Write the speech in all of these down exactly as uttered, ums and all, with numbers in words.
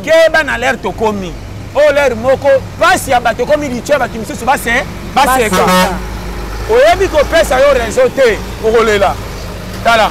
ke bana l'air to komi o l'air moko pasi ya bato komi rituel bato misusu base baseka oyebi ko pesa yo réseau te okolela tala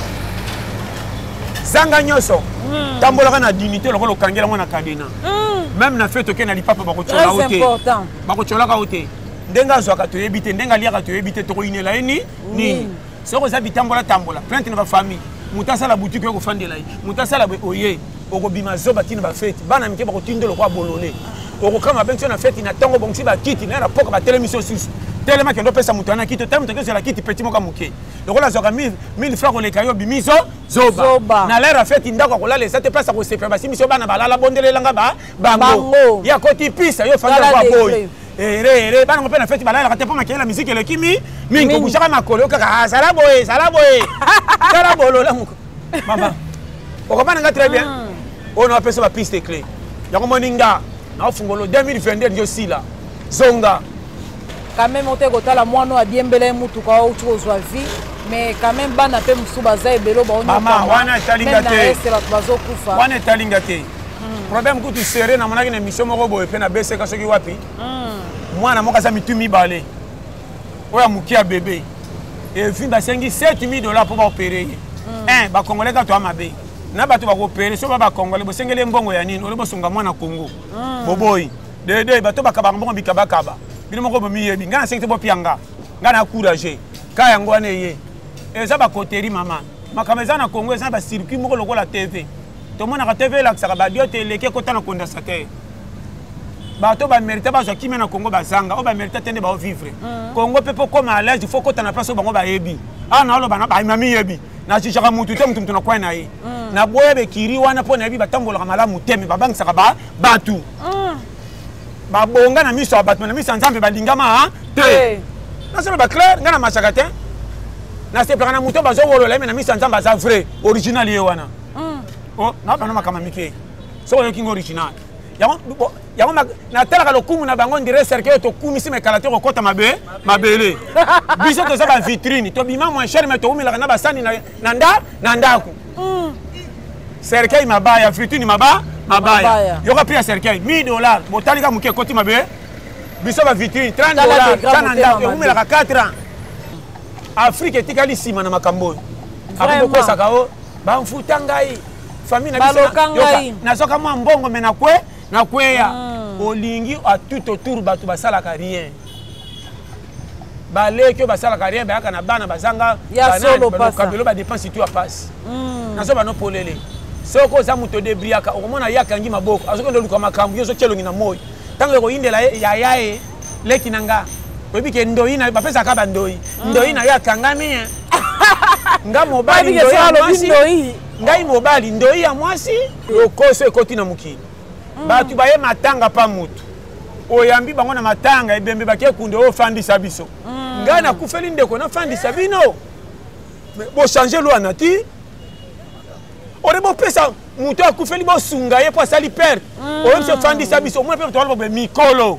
zanga nyoso tambolaka na dignité lokolo okangela mwana kadena même na fête oke na lipapa bakochola ote bakocholaka ote ndenge azwaka toyebi te ndenge aliaka toyebi te tokoyinela ye ni nini soki oza bitambola tambola plainte na bafamille moto asala boutique oyo kofandela ye moto asala oye okobima zoba tina bafete bana mike bakotinda lokwa bolole okokama benso na fete na ntongo bongisi bakiti naye na poka batelemisi osusu telema kendo pesa moto ana kiti te moto akozala kiti peti moka moke lokola azwaka mille francs koleka yo bimiso zoba na lere afete ndako akolala eza te place akosepela basimisi yo bana balala bondelelanga bango ya koti pisa yo fanda kwa boyi ere ere bana mpe na fete balala te po makela musique eleki mi mingi kobushaka makolo yo kaka sala boye sala boye sala bolola moko mama okobana nga très bien ono apesa ba piste clé yango moninga na ofungolo deux mille vingt-deux ndio sila zonga quand même on te kotala mwana adiembele mutuka o chozwa vie mais quand même bana pe musu baza ebelo ba onyo mama wana talinga te bazo kufa wana talinga te problème kutu serré na monaki na mission moko boye pe na bese ka soki wapi mwana moka za mitu mibale oya mukia bébé et fin basengi sept mille dollars pour ba opérer un ba congolais ka to amabe na bato ba opérer so ba ba congolais bo sengele mbongo ya nini ole bo sunga mwana Congo boboyi de de bato ba kaba mbongo bikaba kaba bino moko bomi yebi ngana sengte bo pianga ngana courage ka yango ane ye eza ba koteri mama makameza na Congo eza ba circuit moko lokola T V to mona ka T V la saka ba dio te leke kota na condensateur bato ba mérite ba zo kimena Congo bazanga o ba mérite tende ba vivre Congo pepo comme à l'aise il faut kota na place bango ba yebi ana lo bana ba mami yebi na chichaka mutu te mutu mutu na kwa na ye na boye be kiri wana po na yebi batambola malamu teme ba bangisa ba batu ba bonga na miso abatma na miso nzambe balingama te na solo ba clair ngana machaka te na se plana muto bazo wolola me na miso nzambe za vrai original ye wana oh na bana makama mike so yo king original yango yango na tela ka lokumu na bango ndire cercle to kumisi me kalaté ko kota mabe mabele biso to za ba vitrine to bima moins cher mais to umila na basani na nda na ndaku cercle mabaya vitrine maba mabaya yoka pia cercle mille dollars botalika muke koti mabe biso ba vitrine trente dollars tana ndaku umila ka quatre ans Afrique etikali sima na makambo akabo ko sakao ba mfuta ngai famille na biso na soka mwa mbongo mena kwe na kweya olingi a tout autour batu basala ka rien baleke basala ka rien ba kana bana bazanga bana kabelo ba dépense tout a passe na so bano polele soko za muto debriaka okomona yakangi maboko azoko ndo luka makambu yoso chelongi na moyo tango ko indela ya yae leki nanga obike ndoi na bapesa ka bandoi ndoi na yakangami nga mobali ndoi ngai mobali ndoi ya mwasi lokoso ekoti na mukili batu baye matanga pa mutu oyambi bango na matanga ebembe bakie kunde o fandisa biso ngai na kufeli ndeko na fandisa bino bo changer loi nati ore bo pesa mutu akufeli bo sunga ye po asali père o se fandisa biso mo pe to bo mikolo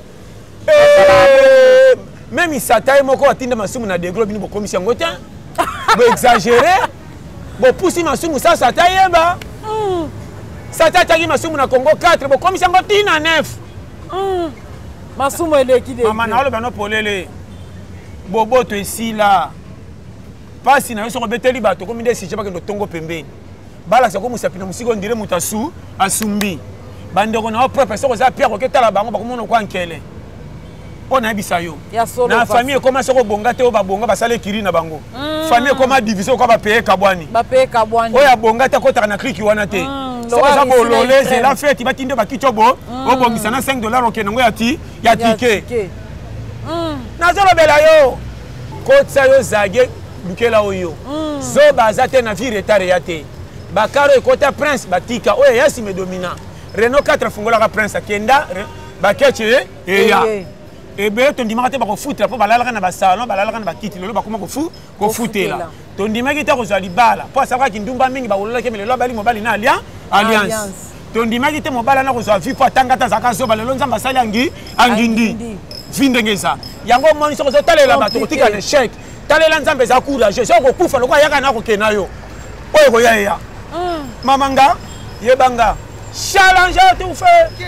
eh même isataye moko atinda masumu na degro bino bo komisi ngota bo exagérer bo pousi masumu sa sataye ba Sata tagi masumu na Congo quatre bo komisa ngoti na neuf masumu eleki de mama na lo bano polele bobo to esila pasi na yo soko beteli bato komi de sije bakendo tongo pembeni bala sa ko musapina musiko ndire mutasu asumbi bandeko na propre soko za pierre ko ketala bango bakomono kwa nkele ona ebisa yo na famille koma soko bonga te o ba bonga basale kiri na bango famille koma division ko ba payer kabwani ba payer kabwani oya bonga te ko taka na clique wana te ça va lolé c'est la fête il va ba kichobo o bongisa na cinq dollars ok nango ya ti ya ticket na zolo bela yo ko tsa yo zage lukela oyo zo bazate na vie retard ya te bakaro ekota prince batika oya yasi me domina Renault quatre fungola ka prince akenda bakeche eya ebe to ndimaka te ba ko futra po balala na ba salon balala na ba kiti lolo ba kuma ko fu ko futela to ndimaki te ko zali bala po asaka ki ndumba mingi ba wolola ke melelo bali mobali na alia alliance to ndimaki te mobala na ko zwa fi po atanga ta zaka so balelo nzamba sali angi angindi vindengeza yango moni so ko talela ba to tika na check talela nzambe za courage so ko kufa lokwa yaka na ko kenayo oyo ko ya ya mamanga yebanga challenge tout fait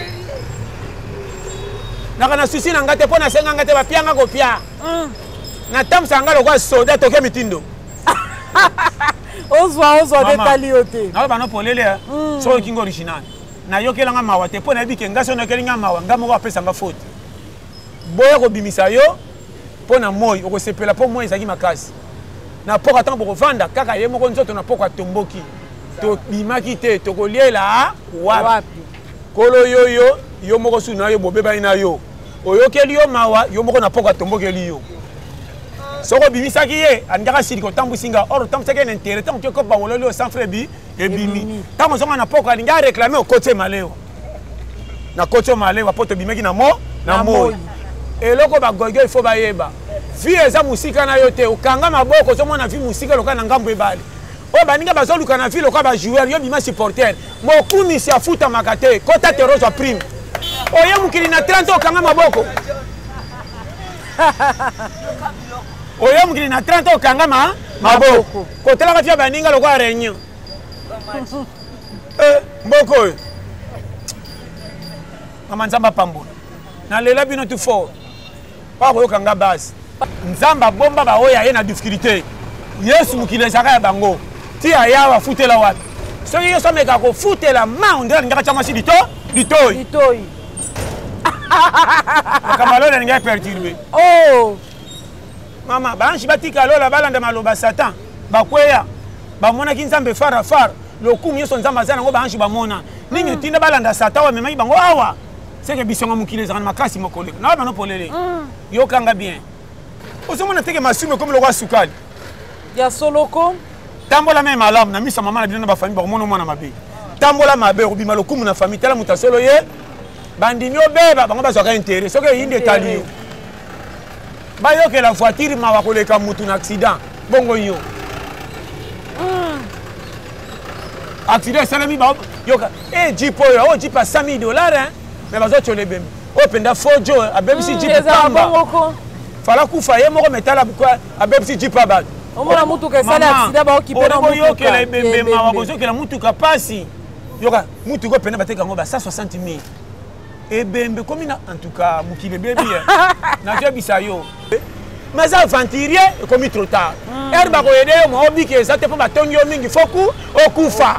naka na susi na ngate po na senga ngate ba pianga ko pia na tamsa ngalo kwa soda toke mitindo ozwa ozwa detali yote na ba no polele so kingo original na yokela nga mawa te po na bike ngaso na kelinga mawa ngamo ko apesa nga faute boya ko bimisa yo po na moyi ko sepela po moyi ezaki makasi na poka tango ko vanda kaka ye moko nzoto na poka tomboki to bimaki te to ko liela wapi kolo yoyo yo moko su na yo bobeba ina yo oyokeli yo mawa yo moko na poka tombokeli yo soko bimisaki ye andaka sili ko tambusinga or tamsaka na intérêt tant que ko bangolo le sans frère bi e bimi tamo zonga na poka alinga réclamer au côté maleo na côté maleo poto bimeki na mo na mo eloko ba gogo il faut ba yeba vi eza musika na yo te okanga maboko zo mona vi musika loka na ngambo ebale o baninga bazoluka na vi loka ba joueur yo bima supporter mokuni si afuta makate kota terozo prime oye mukili na trente okanga maboko oye mukili na trente okanga ma maboko kotela ka tia baninga loka réunion eh mboko mama nzamba pambola na lela bino tu fort pa ko yokanga base nzamba bomba ba oya ye na difficulté yesu mukili ezaka ya bango ti aya wa futela wapi so yo so meka ko futela ma ondela ngaka chama si dito ditoi ditoi kamalo na ngai perturbé oh mama banshi batika lola balanda maloba satan bakweya bamona kinzambe fara fara lokumu yeso nzamba zana ngo banshi bamona ningi tinda balanda satan wa mema bango awa seke bisonga mukili ezaka makasi mokole na bano polele yo kanga bien osomona teke masume comme le roi sukali ya soloko tambola même alarme na misa mama na bino na ba famille ba mona mwana mabe tambola mabe obima lokumu na famille tala mutasolo ye bandimi obeba bango bazwaka intérêt soki eyinde etali yo bayoke la voiture mawa koleka mutu na accident bongo yo accident esalemi yoka e jipe oyo o jipe cent mille dollars mais bazotyola ebembi oyo penda fojo abebisi jipe pamba fala kufa ye moko metala bukwa abebisi jipe abato omona mutuka esali accident baokipena boyokela ebembe mawa bozokela mutuka pasi yoka mutuka penda bateka yango ba cent soixante mille ebembe komi na en tout cas mukile bebi na bisa yo mais aventurier ekomi trop tard er bakoyede yo mwa obiki eza te mpo batongi yo mingi foku okufa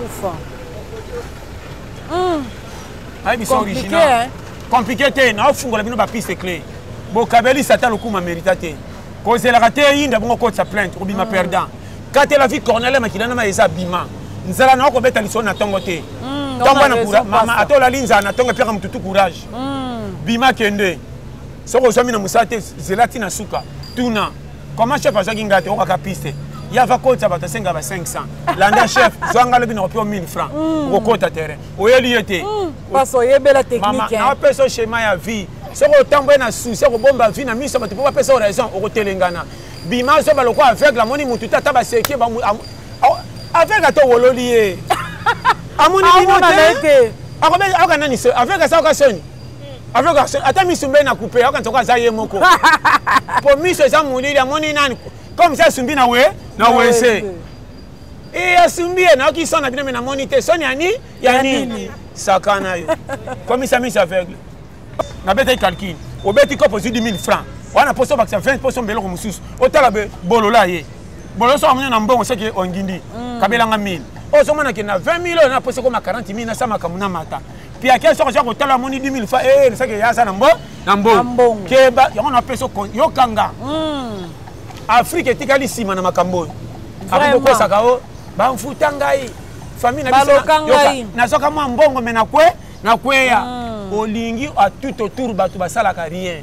ayebiso original compliqué te na ofungola bino bapiste clé bokabelisa ata lokuma mérita te kozelaka te yinda bongo kotisa plainte kobima perdant katela vi cornele makilana ma eza bima nzala na okobeta liso na tongo te ntongo na kura mama atolali nzala na tongo epiaka mututu courage bima kende soko ozwami na mosala te zela tina suka tuna comment chef azwaki ngai te okaka piste ye ava kotisa bato asenga ba cinq cents landa chef zwanga lobi na kopia mille francs okokota terrain oyeli ye te paso oyebela technique naopesa o schéma ya vie soko otamboye na susi akobomba vie na miso bato mpo bapesa o raison okotelengana bima zo baloko aveugle amoni mutu te ata baseki aveugle ata owololi ye amoni bino te akoka nani aveugle asa oka soni aveugle ata miso mbe na coupe aoka ntoko aza ye moko po miso eza molili amoni nani comme ça asumbi na we na wese e asumbi ye naoki so na bino me namoni te soni yani ya nini saka na yo komisa miso aveugle nabeta calcul obeti kopo zwi dix mille francs wana poso bakisa vingt poso mbeloko mosusu otala bolola ye bolola so amoni na mbongo seke ongindi kabelanga mille ozomonake na vingt mille oyo na poso koma quarante mille nasala makambo na mata puis ake soko soko otala amoni dix mille francs e seke yasa na mbo na mbongo keba yango na peso yokanga afrique etikali nsima na makambo oyo akobokosaka o bamfuta ngai famille na biso nazoka mwa mbongo me nakwe nakweya olingi a tout autour bato basalaka rien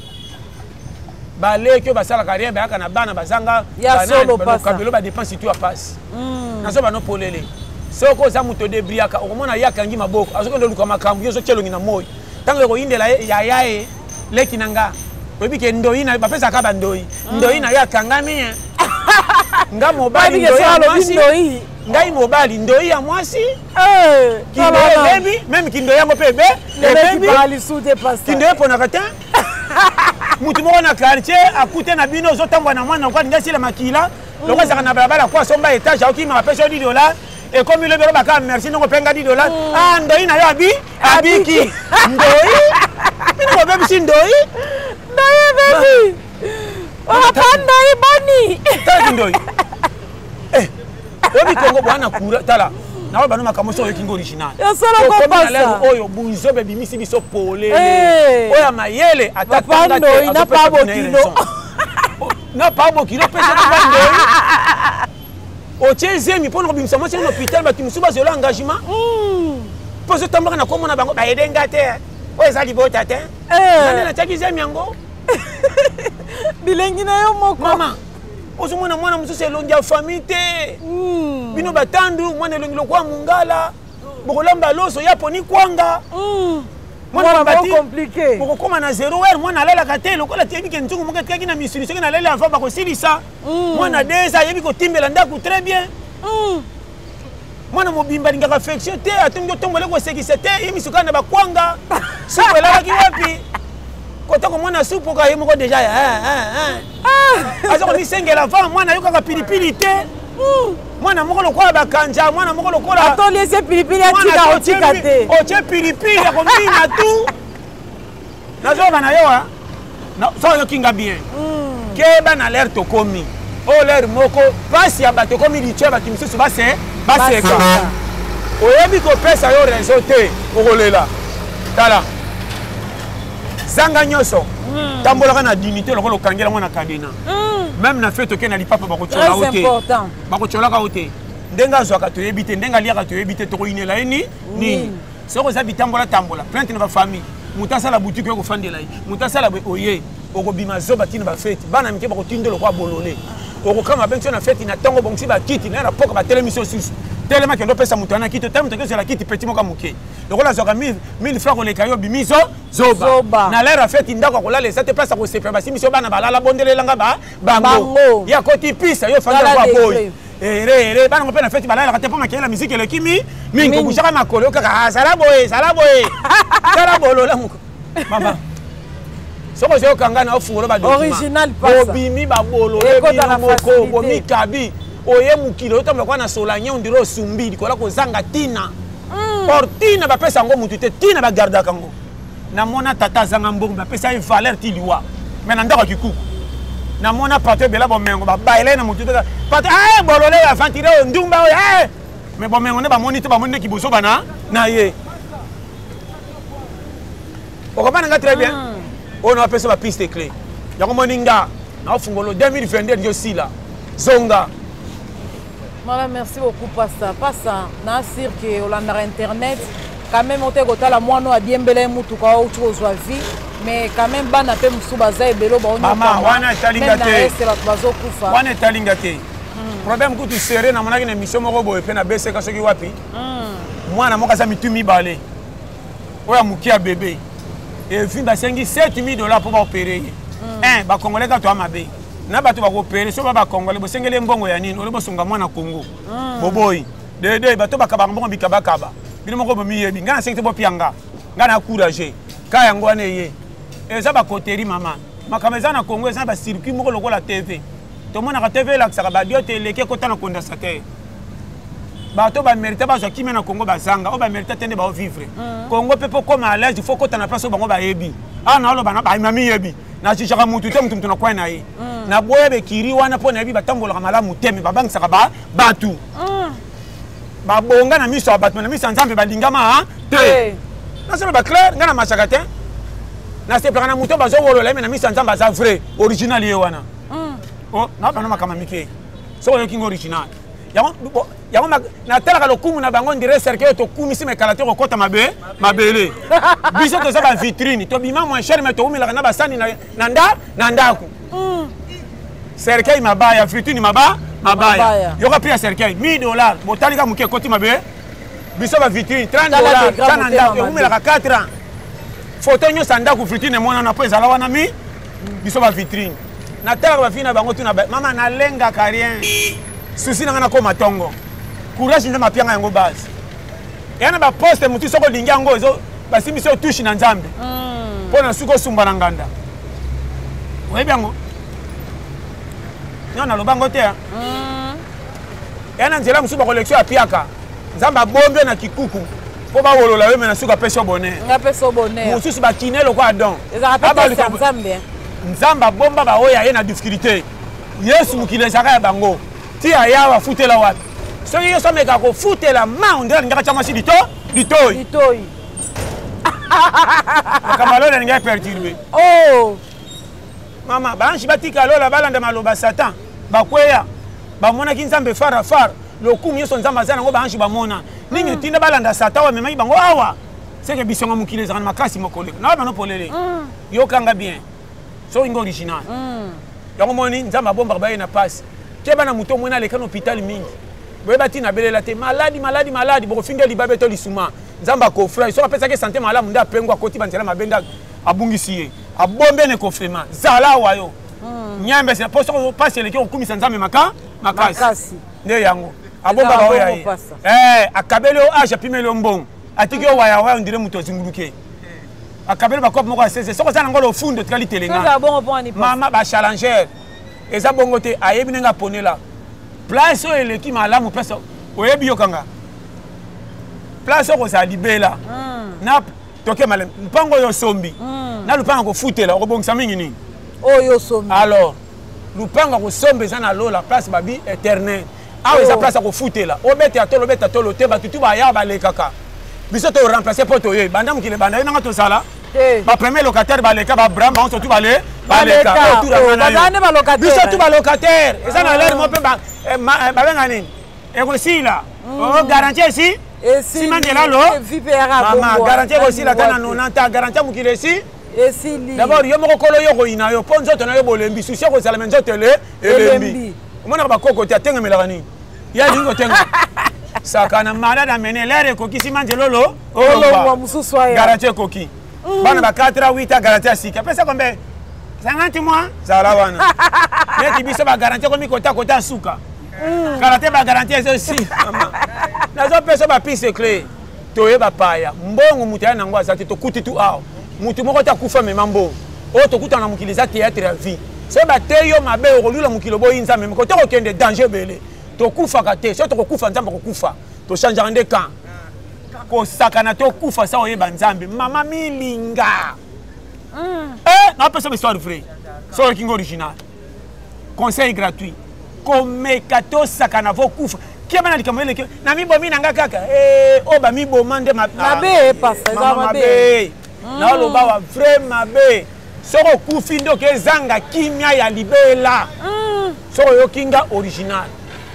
baleki oyo basalaka rien bayaka na bana bazanga kabelo badepense tu apasi nazo banopolele soko oza moto debriaka okomona ye akangi maboko azokende oluka makambo yo ozotyelongi na moi ntango ekoyindela yaya ye leki na nga oyebi ke ndoi na bapesaka bandoi ndoi na ye akangami nga mobali ndoi ngai mobali ndoi ya mwasi kindoyi ebebi meme kindoyi yango mpe ebe kindoyi eponaka te mutu moko na quartier akute na bino ozotambola na mwana okwa ninga esila makila loko ezaka na balabala kwa somba etage aokimaka pesa yo dix dollars et comme il est baka merci non penga dix dollars ah ndoi na yo abi abiki ndoi mino ko bebe si ndoi ndoi baby oh pa ndoi bani ta ndoi eh obi kongo bwana kura tala na ba no makamoso yo kingo original ya solo ko pasa oyo bunzo be bimisi biso polele oya mayele atatanga ndoi na pa bokino na pa bokino pesa ko ndoi o tiezemi pour nous bimisa moi c'est un hôpital ba kimusu ba zelo engagement mm pose tambaka na komona bango ba edenga te o ezali bota te nani na tagizemi yango bilengi na yo moko mama ozo mwana mwana mususu elongi ya famille te mm bino batandu mwana elongi lokwa mungala bokolamba loso ya poni kwanga mm mwana ba compliqué boko koma na zero heure mwana alela kate lokola tebi ke ntungu muke tekaki na misuni soki na lela afa ba ko silisa mwana deza yebi ko timbela ndaku très bien mm mwana mobimba lingaka affection te atongi tombole ko sekisa te yemi sukana ba kwanga supo elala ki wapi kota ko mwana supo ka yemo ko deja ah ah ah azo ko misengela fa mwana yoka ka pilipili te mwana moko lokola bakanja mwana moko lokola atoli ese pilipili atika otika te oche pilipili ko mina tu nazo bana yo ha na so yo kinga bien keba na l'air to komi o l'air moko pasi ya bato komi liche ba kimisusu base base ka oyebi ko pesa yo rezo te okolela tala zanga nyoso tambola na dignité lokola kangela mwana kadena même na fait toke na lipapa bakochola ote important bakochola ka ote ndenga zwaka to yebite ndenga liaka to yebite to inela ni ni soko za bitambola tambola plainte na ba famille mutasa la boutique ko fandela yi mutasa la oye oko bima zoba tina ba fête bana mike bakotindelo kwa bolole oko kama benso na fête na tongo bongsi ba kiti na poka ba télémission sus tellement que ndo pesa mutana kiti tam to ke la kiti petit moka muke lokola zwaka mille francs ko le kayo bimiso zoba na lera fête ndako ko la les te pesa ko sepa ba simiso bana balala bondele langa ba bango ya koti pisa yo fanda kwa boy ere ere bana ko pe na fête balala ka te poma ke la musique le kimi mingo bushaka makolo kaka sala boy sala boy sala bolo la muko mama soko je okanga na ofungo ba document original pasa obimi ba bolo le moko bomi kabi oye mukilo otamba kwa na solanye ondiro sumbi dikola ko zanga tina or tina ba pesa ngo mutu te tina ba garda kango na mona tata zanga mbongo ba pesa valeur ti liwa mais na ndako kikuku na mona pato bela bomengo ba baile na mutu te pato eh bolole ya fantire ndumba eh mais bomengo ne ba monite ba monite kiboso bana na ye o komana nga très bien on a pesa ba piste clé yango moninga na ofungolo deux mille vingt-deux ndio sila zonga. Voilà, merci beaucoup, Passa. Passa, na sir que Hollanda Internet, quand même, on te gota la moine à Diembele Moutuka ou chose vie, mais quand même, ban a fait Moussoubaza et Belo, bon, maman, wana talingate. C'est la bazo kufa. Wana talingate. Problème que tu serais na monaki na mission moko boy pe na B C kasoki wapi? Mwana moka sa mitumi balé. Oya mukia bébé. Et fin ba sengi sept mille dollars pour opérer. Un, ba congolais ka to amabe. Na bato ba opérer so ba congolais bo sengele mbongo ya nini? Ole bo songa mwana Congo. Boboy. De de bato ba kabanga mbongo bikaba kaba. Bino moko bo miyebi. Ngana sengte bo pianga. Ngana encourager. Ka yango ane ye. Eza ba koteri mama. Makameza na Congo eza ba circuit moko lokola T V. To mona ka T V la saka ba dio te leke kota na kondasateur. Bato ba mérite ba zo kimi na Congo ba zanga, o ba mérite tende ba vivre. Congo pepo comme à l'aise, il faut kota na place bango ba yebi. Ah na lo ba na ba mami yebi. Na chichaka mutu te mutu na kwa na ye. Na boye be kiri wana po na yebi batambola kamala muteme ba bang saka ba batu. Ba bonga na miso battu na miso nzambe ba lingama ha te. Na se ba clair ngana machaka te. Na se plana mutu ba zo wolo le na miso nzamba za vrai original ye wana. Oh, na bana makama mike. So yo king original. Yango yango na tela lo kumu na bango ndire cercle to kumisi me kalaté ko kota mabe mabele. Biso to za ba vitrine to bima moins cher mais to umila na basani na nda na ndaku. Cercle mabaya vitrine maba mabaya. Yo ka pria cercle mille dollars botali ka muke koti mabe. Biso ba vitrine trente dollars kana ndaku yo umila ka quatre ans. Photo nyo sanda ku vitrine mona na po ezala wana mi biso ba vitrine. Na tela ba fina bango tuna mama na lenga ka rien. Susi na ngana ko matongo. Courage nda mapianga yango base. Yana ba poste mutu soko linga ngo zo basimi so touche na nzambe. Mm. Pona suko sumba na nganda. Webi yango. Nyona lobango te. Mm. Yana nzela musuba collection ya piaka. nzamba bombe na kikuku po ba wolola we mena suka peso bonheur nga peso bonheur mususu ba kinelo kwa don ezaka pesa nzambe nzamba bomba ba oya ye na difficulté yesu mukile saka ya bango ti aya wa futela wapi soki yo someka ko futela ma on dirait ngaka chama si dito ditoi ditoi kamalo na ngai perturber oh mama banshi batika lola balanda maloba satan bakweya bamona ki nzambe fara fara lokumu yeso nzamba zana ngo banshi bamona ningi tinda balanda satan wa memai bango awa seke bisonga mukile zana makasi mokole na bano polele yo kanga bien so ingo original yango moni nzamba bomba baye na passe ke bana muto mona le kan hôpital mingi boye batina belela te maladi maladi maladi boko finga libabe to lisuma nzamba ko frère so apesa ke santé malamu nda pengo akoti banzela mabenda abungisi ye abombe ne kofrema zala wayo nyambe se poso passe le ki okumisa nzambe maka makasi nde yango abomba ba oya ye eh akabele o age pimelo mbongo atiki o waya waya ndire muto zinguluke akabele ba kop moko sese soko zana ngolo fundo tikali telenga mama ba challenger eza bongo te ayebi nga ponela place o eleki malamu pesa oyebi yokanga place ko sa libela na toke malem mpango yo sombi na lupanga ko futela ko bongisa mingi ni oyo sombi alors lupanga ko sombe za na lola place babi éternel awo eza place ko futela obete atolo beta tolo te batutu ba ya ba lekaka biso to remplacer poto ye banda mukile banda ye nanga to sala ba premier locataire ba leka ba bramba on surtout ba le ba leka tout ba locataire biso tout ba locataire eza na l'air mo pe ba ba benga nini e ko sila o garantie si si mandela lo mama garantie ko sila kana nonanta garantie mukile si esili d'abord yo moko kolo yo ko ina yo ponzo to na yo bolembi susi ko sala menzo tele elembi mona ba koko ti atenga melaka nini ya lingo tenga sakana malade amene l'air ko kisi mandelo lo o mususu ya garantie koki bana ba quatre à huit à garantie sika pesa kombe cinquante mois zala wana neti biso ba garantie ko mi kota kota suka garantie ba garantie aussi nazo pesa ba pise clé toye ba paya mbongo mutu ya nango azati to kuti tu aw mutu moko ta kufa me mambo o to kuta na mukiliza théâtre ya vie so ba teyo mabe o lula mukilo bo inza me ko to ko kende danger bele to kufa ka te so to ko kufa nzamba ko kufa to changer ande kan ko sakana to kufa sa oyeba nzambe mama milinga eh na pesa histoire vrai so le kingo original conseil gratuit komeka to sakana vo kufa kia bana likamwele na mibo mina nga kaka eh o ba mibo mande mabe pasa za mabe na lo ba wa vrai mabe soko kufi ndo ke zanga kimia ya libela soko yo kinga original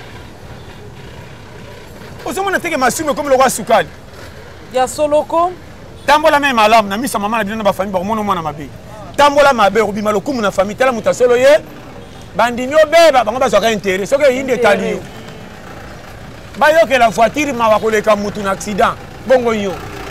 osomona teke masume comme le roi Sukali ya soloko tambola même malamu na misa mama na bino ba famille ba mona mwana mabe tambola mabe obima lokumu na famille tala mutasolo ye bandimi obeba bango bazwaka intérêt soki yinde tali ba yo ke la voiture ma wa koleka mutu na accident bongo yo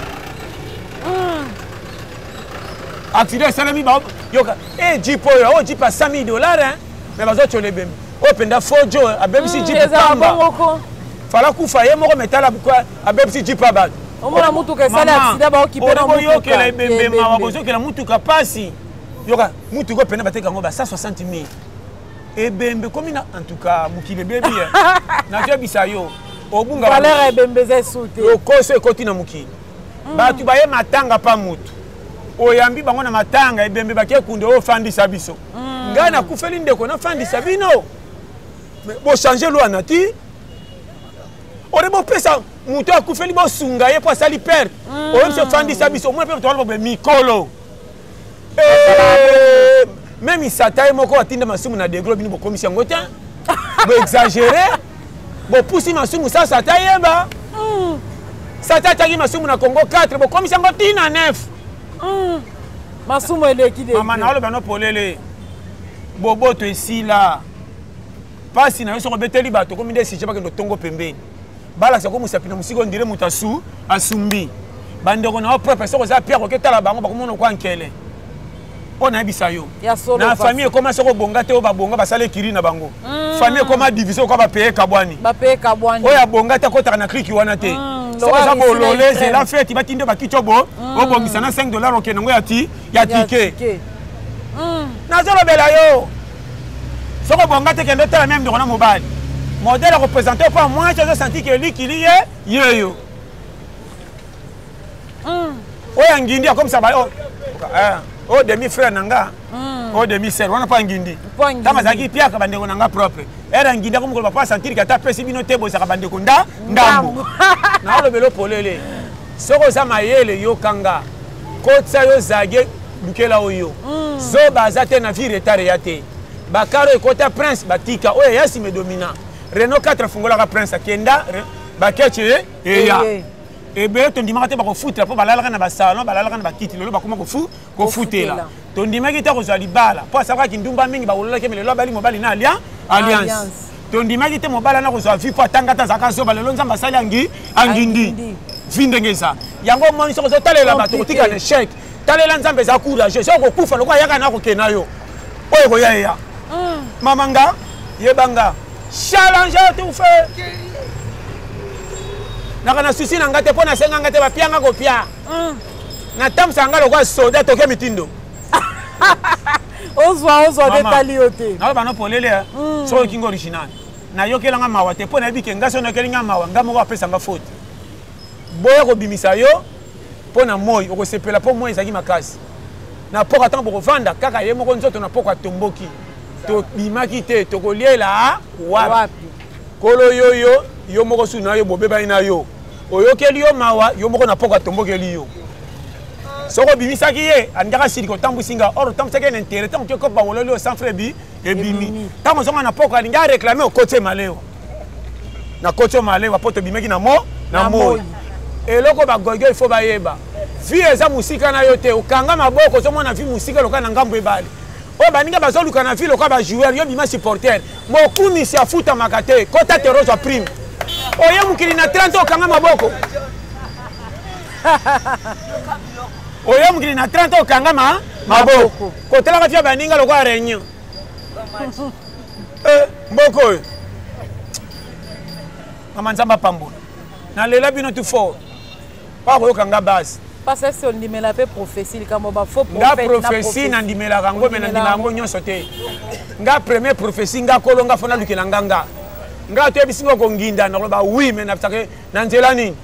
accident salami ba yo ka eh jipo yo o jipa cinq mille dollars hein mais bazo chole bem o penda fojo abebisi jipa pamba fala kufa ye moko metala kwa abebisi jipa ba omona mutuka esala accident ba okipena mutuka yo ke la bembe ma wa bozo ke la mutuka pasi yo ka mutuka pena bateka ngo ba cent soixante mille et bembe comme en tout cas mukile bebi na je bisayo obunga valeur bembe ze soute o koso ekoti na mukile batu baye matanga pa mutu oyambi bango na matanga ebembe bakie kunde o fandisa biso nga na kufeli ndeko na fandisa bino bo changer loi na ti ore bo pesa mutu akufeli bo sunga ye po sali perte o se fandisa biso mo pe to ba mikolo eh même isata moko atinda masumu na deglo bino bo commission ngota bo exagérer bo poussi masumu ça sata yeba sata tagi masumu na Congo quatre bo commission ngota na neuf masumu eleki de mama na oloba no polele bobo to esila pasi na yoso ko beteli bato komi ndesi je bakendo tongo pembeni bala sa ko musapina musiko ndire mutasu asumbi bandeko na propre so ko za pierre ko ketala bango bakomono kwa nkele ona bisa yo na famille koma soko bonga te o ba bonga basale kiri na bango famille koma division ko ba payer kabwani ba payer kabwani oya bonga te ko taka na clique wana te so ça bo lolé c'est la fête ba tinde ba kichobo o bongisa na cinq dollars ok ngo ya ti ya ticket mm na zolo bela yo soko bonga te kende tala même ndona mobile modèle représenté par moi je senti que lui qui lié yo oh ngindi comme ça ba oh oh demi frère nanga oh demi sœur on pas ngindi tama zaki pia ka bande ko nanga propre era ngindi comme ko pas sentir que ta pesi bino tebo sa bande ko nda ndambo na lo belo polele soko za mayele yo kanga kotsa yo zage lukela oyo zo bazate na vie retard yate bakaro ekota prince batika oyo yasi me domina Renault quatre fungola ka prince akenda bakeche eya ebe tondimaka te bakofutela po balalaka na basalon balalaka na bakiti lelo bakoma kofu kofutela tondimaki te kozwa libala po asakaki ndumba mingi baololaki melelo abali mobali na alliance tondimaki te mobala na kozwa vi po atangata azalaka zoba lelo nzambe asali angi angindi vi ndenge eza yango moni soko ozotalela bato kotika na échec talela nzambe eza courage soko kokufa loko ayaka na kokena yo oyo koya eya mamanga yebanga challenge tout fait naka na susi na ngate pona senga ngate ba pianga ko pia na tamsa ngalo kwa soda toke mitindo ozwa ozwa detali yote na ba no polele so kingo original na yokela nga mawa te pona bike ngaso no kelinga mawa ngamo ko apesa nga faute boya ko bimisa yo pona moyi oko sepela po moyi zaki makasi na poka tambo ko vanda kaka yemo ko nzoto na poka tomboki to bimaki te to ko liela wapi kolo yoyo yo moko suna yo bobeba ina yo oyokeli yo mawa yo moko na poka tombokeli yo soko bimisaki ye andaka sili ko tambusinga or tamsake na intérêt tant que ko ba wololo o sans frebi e bimi tamo songa na poka linga réclamer au côté maleo na côté maleo poto bimeki na mo na mo eloko ba gogo il faut ba yeba vi eza musika na yo te okanga maboko so mona vi musika loka na ngambo ebali o baninga bazoluka na ville loka ba joueur yo bima supporter mo kumisi afuta makate kota te roza prime oye mukili na trente okanga maboko oye mukili na trente okanga ma maboko kotela ka fia baninga loka réunion eh mboko mama nzamba pambo na lela bino tu fort pa ko okanga base parce que on ndimela pe prophétie likamo ba faux prophète nga prophétie na ndimela kango me na ndimela ngo nyonso te nga premier prophétie nga kolonga fona lukela nganga nga to ebisingo ko nginda na ba oui mais na tsake na nzela nini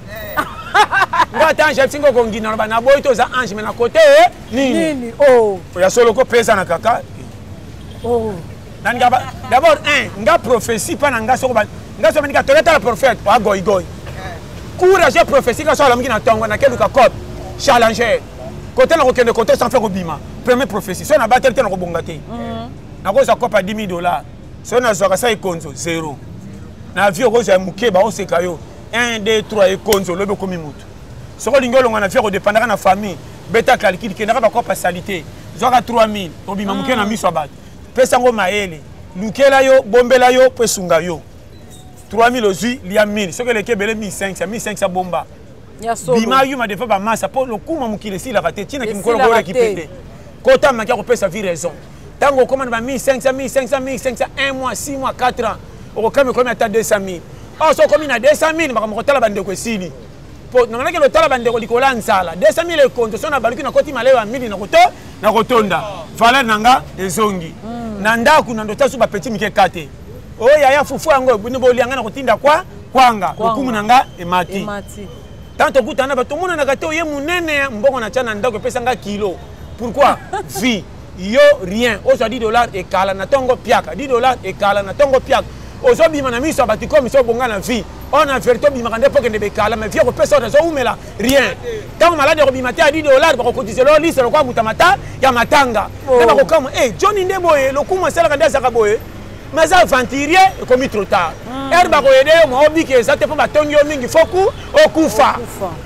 nga ta ange singo ko nginda na ba na boy to za ange mais na côté nini nini oh ya solo ko pesa na kaka oh nan nga d'abord un nga prophétie pa na nga soko ba nga so menika toleta la prophète wa goy goy courage prophétie nga so la mukina tongo na keluka code challenger côté na kokende côté sans faire obima premier prophétie so na battle te na kobonga te na ko za kopa dix mille dollars so na zo ka sa ikonzo zéro na vie ko za mukeba o seka yo un deux trois ikonzo lobe komi mutu so ko lingolo ngana faire dépendra na famille beta calcul ke na ba kopa salité zo ka trois mille obima muke na miso bat pesa ngo maele lukela yo bombela yo pesunga yo trois mille ozui lia mille so ke leke bele mille cinq cents mille cinq cents bomba bima yuma defa ba masa po lokuma mukile si la raté tina ki mukolo ko récupérer kota makia ko pesa vie raison tango commande ba mille cinq cents mille cinq cents mille cinq cents un mois six mois quatre ans o kame ko meta deux cent mille oh so komi na deux cent mille ba ko tala bande ko sili po na ke lo tala bande ko likola nsala deux cent mille konto so na baluki na koti malewa mille na koto na kotonda valeur nanga ezongi na ndaku na ndota su ba petit mike kate o yaya fufu yango buni bo lianga na kotinda kwa kwanga okumu nanga emati emati tanto kutana bato mona na kate oye munene mbongo na chana ndako pesa nga kilo pourquoi vie yo rien ozo dix dollars et kala na tongo piaka dix dollars et kala na tongo piaka ozo bima na miso bati comme so bonga na vie on a verto bima kande poke de bekala mais vie ko pesa ozo umela rien tant malade ko bima te à dix dollars ba ko cotiser lo liste lo kwa mutamata ya matanga na ko comme eh Johnny Ndeboye lo kuma sala kande saka boye mais ça aventurier comme trop tard er ba ko aider mo obi ke ça te po ba tongi o mingi foku okufa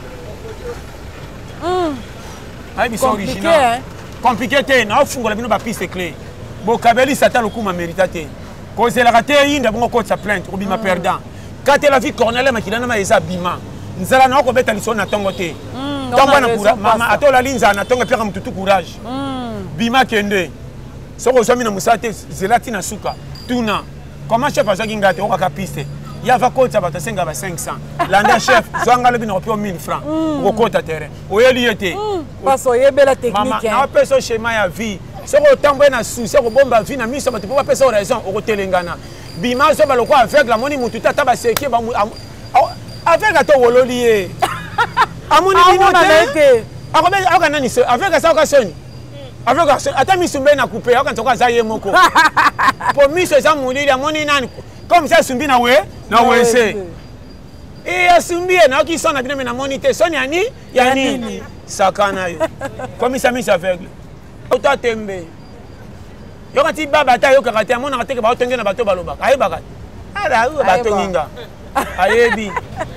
hum ai biso original compliqué te na fungola bino ba piste clé bo kabeli sata lo kuma méritate ko c'est la raté inda bongo ko sa plainte ko bima perdant quand la vie cornelle makilana ma eza bima nzala na ko beta liso na tongo te tongo na kura mama atola linza na tongo peka mututu courage bima kende soko somi na musate zelati na suka tuna comment chef azaki ngate o ka piste ya va kota ba tasenga ba cinq cents landa chef zwanga lobi na ko mille francs ko kota terrain o yeli yete paso yebela technique hein na peso schéma ya vie soko tambo na souci ko bomba vie na miso ba te po peso raison o ko telengana bima so baloko avec la moni mutu tata ba seki ba avec ato wololi e amoni bino te akobe akana ni so avec ça okasoni avec ça ata misumbe na couper akanta kwa za ye moko po miso za mulili amoni nani comme ça sumbi na we na wese e asumbi na ki sona bino na monite soni ani ya nini sakana yo comme ça mise aveugle auto tembe yo kati baba ta yo kakati amona kateke ba otenge na bato baloba aye bakati ala u bato ninga ayebi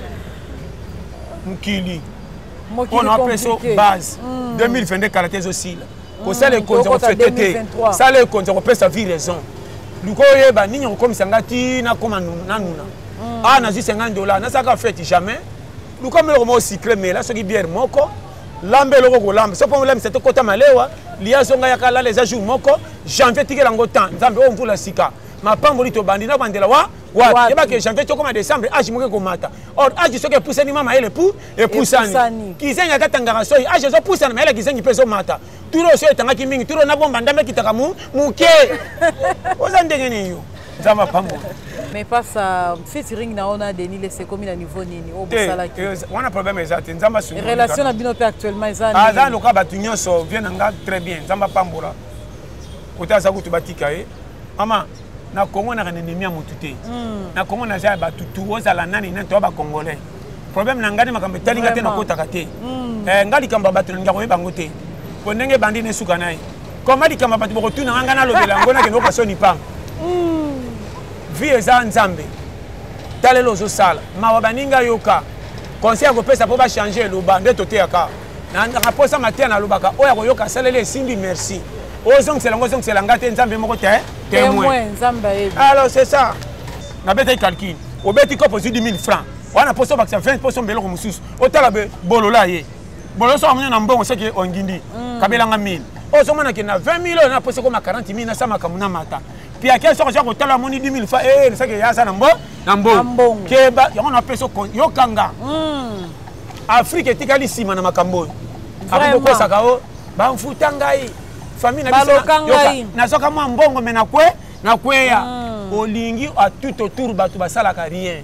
mukili on appelle ça base deux mille vingt-deux caractères aussi là pour ça les comptes on fait tété ça les comptes on peut sa vie raison luko yeba nini on comme sangati na koma na nuna ah na cinquante dollars na ça ka fait jamais luko me mo cycle mais là ce qui bière moko lambe loko ko lambe so pour lambe c'est kota malewa lia songa ya kala les jours moko janvier tikela ngota nzambe o mvula sika mapambo lito bandi na bandela wa wa yeba ke janvier to comme décembre agi moke ko mata or agi soke pousse ni mama ele pou et poussani kizenga katanga so agi so pousse na ele kizengi peso mata turo so etanga kimingi turo na bomba ndambe kitaka mu muke oza ndenge ni yo nzamba pambo mais pas ça featuring na ona Denis les c'est comme na niveau nini o bosala ki on a problème exact nzamba sunu relation na bino pe actuellement ezani ah za loka batunyo so vient nga très bien nzamba pambola utaza kutu batika e mama na Congo na ennemi ya mutu te na Congo na za batutu ozala nani na to ba congolais problème na ngani makambe talinga te na kotaka te eh ngali kamba batu nga ko bango te ko ndenge bandi ne suka nai koma di kamba batu boko tuna nga na lobela ngona ke no kasoni pa vie eza nzambe talelo zo sala mawa baninga yoka conseil ko pesa po ba changer loba ndeto te aka na raposa matia na lobaka oya ko yoka salele simbi merci ozong selango zong selanga te nzambe moko te témoin nzambe alors c'est ça na beta calcul o beti ko posi dix mille francs wana poso baksa vingt poso mbelo ko mususu o tala be bolola ye bolo so amuna na mbongo seke ongindi kabelanga mille o so mona ke na vingt mille na poso ko ma quarante mille na sama kamuna mata puis à quel sort ko tala moni dix mille francs eh seke ya sa na mbo na mbo ke ba yo na peso yo kanga Afrique tikali sima na makambo ako ko sakao ba mfuta ngai famille na biso na soka mwa mbongo me na kwe na kweya olingi a tout autour batu basala rien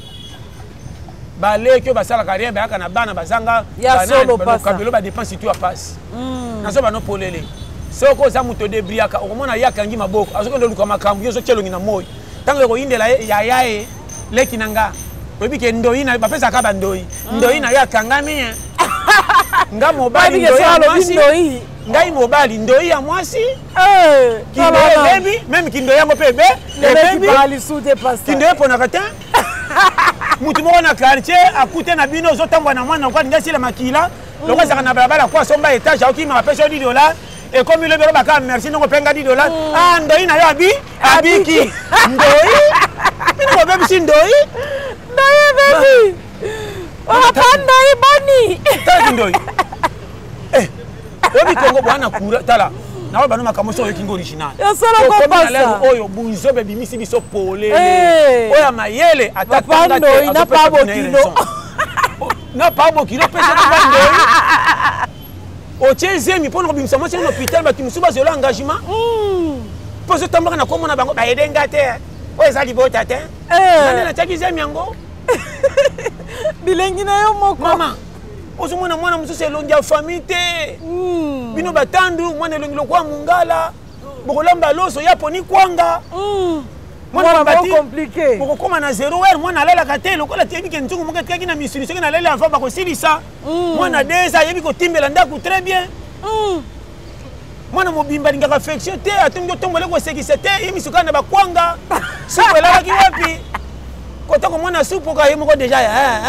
bale ke basala rien ba kana bana bazanga bana kabelo ba dépense tout a passe na so bano polele soko za muto debriaka okomona yakangi maboko azoko ndo luka makambu yo so chelongi na moyo tango ko indela ya yae leki nanga obi ke ndoi na ba pesa ka ba ndoi ndoi na yakangami nga mobali ndoi ngai mobali ndoi ya mwasi eh kindo baby même kindo yango pe be baby bali sous dépassé kindo pona kata mutu mo na quartier akute na bino zo tambwa na mwana kwa ngasi la makila lokwa saka na balabala kwa somba etage auki ma pesa dix dollars et comme le bero baka merci ngo penga dix dollars ah ndoi na yo abi abiki ndoi bino mo baby si ndoi ndoi baby oh ndoi bani ta ndoi eh obi Congo bwana kura tala na ba bano makamoso yo kingo original yo solo ko pasa oyo bunzo be bimisi biso pole oya mayele atatanga te ina pa bo kilo na pa bo kilo pesa na bando o chezemi pono bimisa mo sino hôpital ba kimusuba zelo engagement po so tambaka na komona bango ba yedenga te oyo zali bota te nani na chakizemi yango bilengi na yo moko mama ozomona mwana mususu elongi ya famille te bino batandu mwana elongi lokwa mungala bokolamba loso ya poni kwanga mwana bati compliqué bokokoma na zero heure mwana alalaka te lokola teyebi ke nzungu moko etikaki na misuni soki naleli avant bakosilisa mwana desa ayebi kotimbela ndako très bien mwana mobimba alingaka affection te atongi otombole kosekisa te ye misuka na bakwanga supu elalaki wapi kota ko mwana supu ka ye moko déjà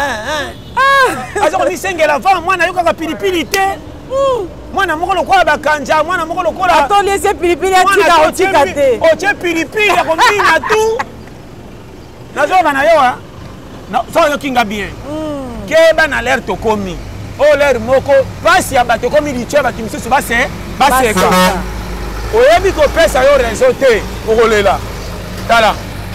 aza komisengela avant mwana yokaka pilipili te mwana moko lokola bakanja mwana moko lokola atoliese pilipili atika otika te otie pilipili ya komina tu nazoka na yo so yokinga bien keba na l'air tokomi o l'air moko pasi ya bato komi litue bato misusu baseka oyebi kopesa yo réseau te okolela tala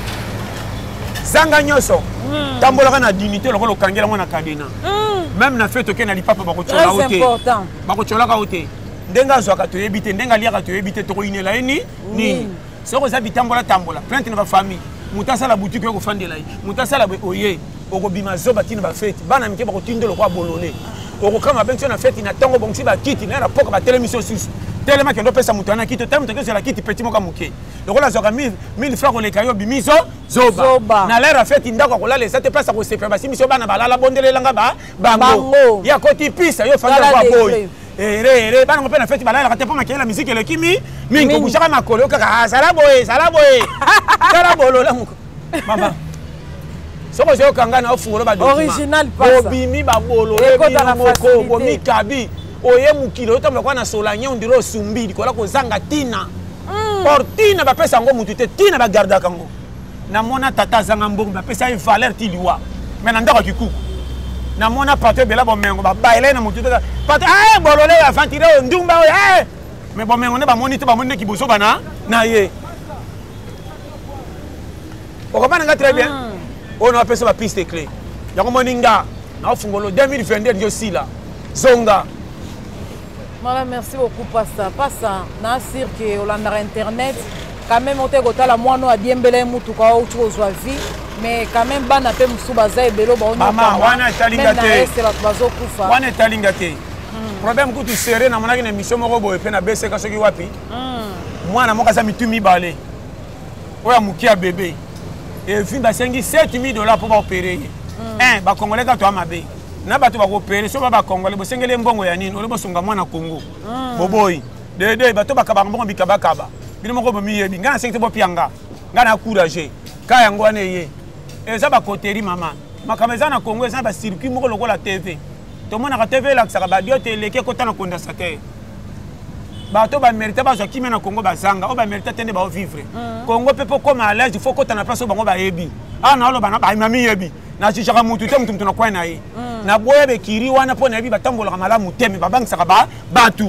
zanga nyonso tambolaka na dignité lokola okangela mwana kadena même na fête oke na lipapa bakochola ote bakocholaka ote ndenge azwaka toyebi te ndenge aliaka toyebi te tokoyinela ye ni nini soki oza bitambola tambola plainte na bafamille mutasa la boutique ko fandela yi mutasa la oye oko bima zoba tina ba fête bana mike ba ko tindelo kwa bololé oko kama benso na fête na tango bonsi ba kiti na poka ba télémission sus tellement que ndo pesa mutana kiti tellement que c'est la kiti petit moka muke donc la zoka mille francs on les kayo bimiso zoba na l'air fête ndako ko la les te place ko sepa ba simisio bana balala bondele langa ba bango ya koti pisa yo fanda kwa boy ere ere bana ngopena fête balala ka te poma ke la musique le kimi mingi ko bushaka makolo kaka sala boy sala boy sala bolo la muko mama soko zo kanga na ofungolo ba document original pasa obimi ba bolo le moko ko mikabi oye mukilo to mekwa na solanye ondiro sumbidi kola ko zanga tina portina ba pesa ngo mutu te tina ba garda kango na mona tata zanga mbongo ba pesa une valeur ti liwa mais na ndako kikuku na mona pato bela bomengo ba baile na mutu te pato eh bolole ya vantire ndumba oye eh mais bomengo ne ba moni te ba moni ki boso bana na ye o comprendre nga très bien on a pesa ba piste clé ya ko moninga na ofungolo deux mille vingt-deux ndio sila zonga. Voilà, merci beaucoup, Passa. Passa, na sir que Hollanda Internet, quand même, on te gota la moine a bien belé moutuka ou tu reçois vie, mais quand même, ban a fait moussoubaza et belo, bon, maman, wana talingate. C'est la bazo kufa. Wana talingate. Problème que tu serais na monaki na mission moko boy pe na bese ka soki wapi. Moi na moka sa mitumi balé. Oya mukia bébé. Et fin ba sengi sept mille dollars pour opérer. Un, ba congolais ka to amabe. Na bato ba opérer so ba congolais bo sengele mbongo ya nini, ole bo songa mwana Congo. Boboy. De de bato ba kabanga mbongo bikaba kaba. Bino moko bo miyebi. Ngana sengte bo pianga. Ngana encourager. Ka yango ane ye. Et ça ba koteri mama. Makameza na Congo ça ba circuit moko lokola T V. To mona ka T V la ka ba dio te leke kota na condensateur. Bato ba mérite ba zo kimi na Congo ba zanga, o ba mérite tende ba vivre. Congo pepo comme à l'aise, il faut kota na place bango ba yebi. Ah na lo ba na ba mami yebi. Na chichaka mutu te mutu na kwa na ye. Na boye be kiri wana po na yebi batambola mala muteme ba bang saka ba batu.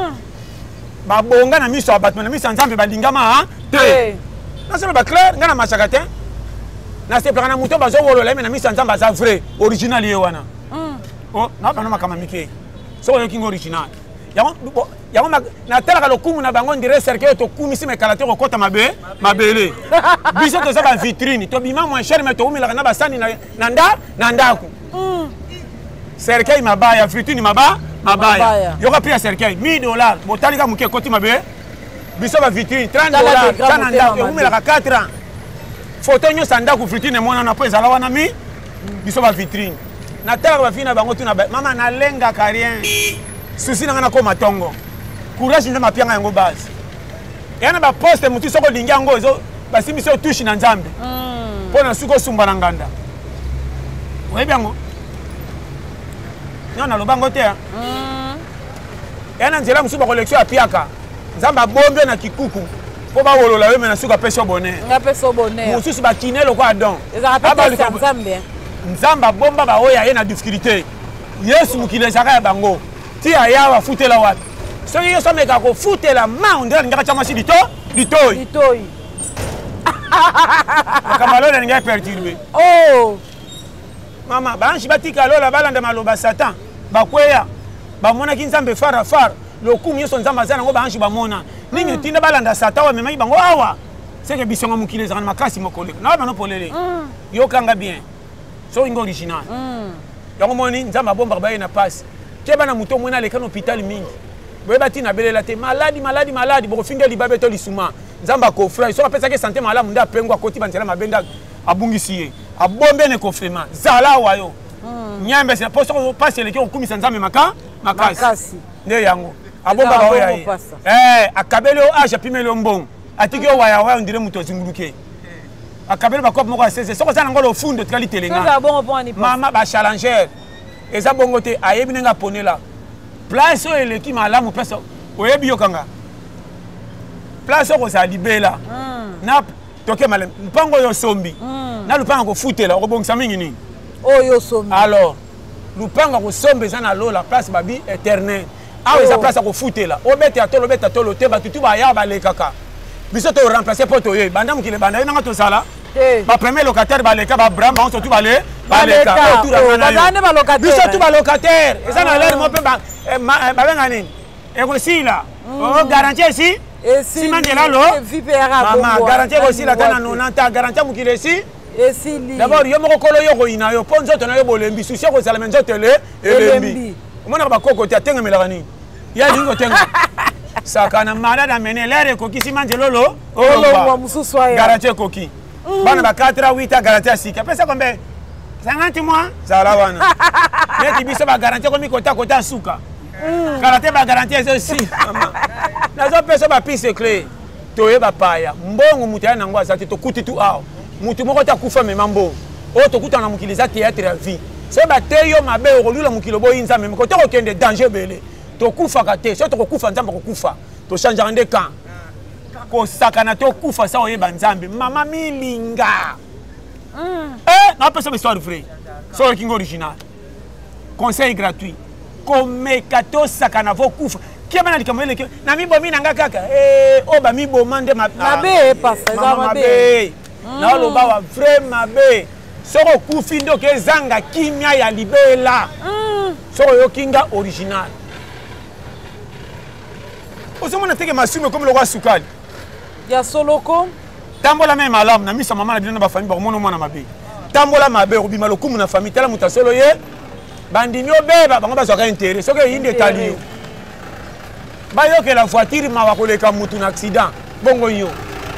Ba bonga na miso abatma na miso nzambe ba lingama ha te. Na se ba clair ngana machaka te. Na se plana mutu ba zo wolo la na miso nzamba za vrai original ye wana. Oh na ba na makama mike. So yo king original. Yango yango na tela lo kumu na bango ndire cercle to kumisi me kalate ko kota mabe mabele. Biso to za ba vitrine to bima moins cher mais to umila na basani na nanda na ndaku. Cercle mabaya vitrine maba mabaya. Yoka pia cercle mille dollars botali ka muke koti mabe. Biso ba vitrine trente dollars kana ndaku umila ka quatre ans. Photo nyo sanda ku vitrine mona na po ezala wana mi biso ba vitrine. Na tela ba fina bango tuna mama na lenga ka rien. Souci na ko matongo. Courage ndio mapianga yango base. Yana ba poste mutu soko lingi yango zo basimi so touche na nzambe. Mm. Pona suko sumba na nganda. Webi yango. Nyona lobango te. Mm. Yana nzela musuba collection apiaka. Nzamba bombe na kikuku. Po ba wolola we mena suka peso bonheur. Nga peso bonheur. Mususu ba kinelo kwa don. Eza rapeta nzambe. Nzamba bomba ba oya ye na difficulté. Yesu mukile saka bango. Ti ayawa futela wapi so yo so meka ko futela ma ondela ngaka chama si dito ditoi ditoi kamalo na ngai perturber oh mama banshi batika lola balanda maloba satan bakweya bamona kinzambe fara fara lokumu yeso nzamba zana ngo banshi bamona ningi tinda balanda satan wa mema bango awa seke bisonga mukile zana makasi mokole na bano polele yo kanga bien so ingo original yango moni nzamba bomba ba ina passe Keba na muto mwena leka na hôpital mingi. Boye bati na belela te maladi maladi maladi boko finga libabe to lisuma. Nzamba ko fly so apesa ke santé malamu nda pengwa koti banzela mabenda abungisi ye. Abombe ne kofrema. Zala wayo. Nyambe se poso ko passe leki ko kumisa nzambe maka makasi. Makasi. Ne yango. Abomba ba oya ye. Eh akabele o aja pimelo mbong. Atiki o waya waya ndire muto zinguluke. Akabele ba kop moko asese. Soko sana ngolo fundo tikali telenga. Ça bon bon ni. Mama ba challenger. Et ça bon côté ayebi nga pone la place o eleki malamu place oyebi yokanga place ko sa libela na toke malem mpango yo sombi na lupanga ko futela ko bongisa mingi ni o yo sombi alors lupanga ko sombe za na lola place babi éternel awe za place ko futela obete atolo beta tolo te batutu ba ya ba lekaka biso to remplacer poto ye banda mukile banda nga to sala ba premier locataire ba leka ba bramba on surtout ba le ba leka autour ba zane ba locataire biso tu ba locataire et ça na l'air mon peu ba ba benga nini e ko sila o garantie ici Et si Simandela lo. Maman garantie aussi la tana nonanta garantie mukile si. Et si li. D'abord yo moko kolo yo ko ina yo ponzo to na yo bolembi susi ko sala menzo tele elembi. Omona ba koko tia tenga melagani. Ya lingo tenga. Sakana malada mene lere ko kisi manjelo lo. Olo mususu ya. Garantie koki. Bana ba quatre à huit garantie sika. Pesa combien? cinquante mois. Zala wana. Yeti biso ba garantie ko mi kota kota suka. Garantie ba garantie aussi. Nazo pesa ba piste clé. Toye ba paya. Mbongo mutaya nangwa zati to kuti tu awo. Mutu moko ta kufa memambo. O to kuta na mukiliza théâtre ya vie. Se ba teyo mabe olula mukilo bo inza meme ko to kende danger bele. To kufa kate. Se to kufa nzamba ko kufa. To changer ande kan. Ko sakana to kufa sa oyeba nzambe. Mama milinga. Eh, na pesa histoire vrai. So king original. Conseil gratuit. Comme kato sakana vo kufa. Qui a likamele ke na mi bomi nanga kaka eh o ba mi bomande ma mabe pasa za mabe na lo ba wa vrai mabe soko kufi ndo ke zanga kimia ya libela soko yo kinga original osomona teke masume comme le roi sukali ya soloko tambola même alarme na misa mama na bino ba famille ba mono mwana mabe tambola mabe obima lokumu na famille tala mutasolo ye bandimi obeba bango bazwaka intérêt soko yinde tali bayo que la voiture m'a collé comme un accident bongo yo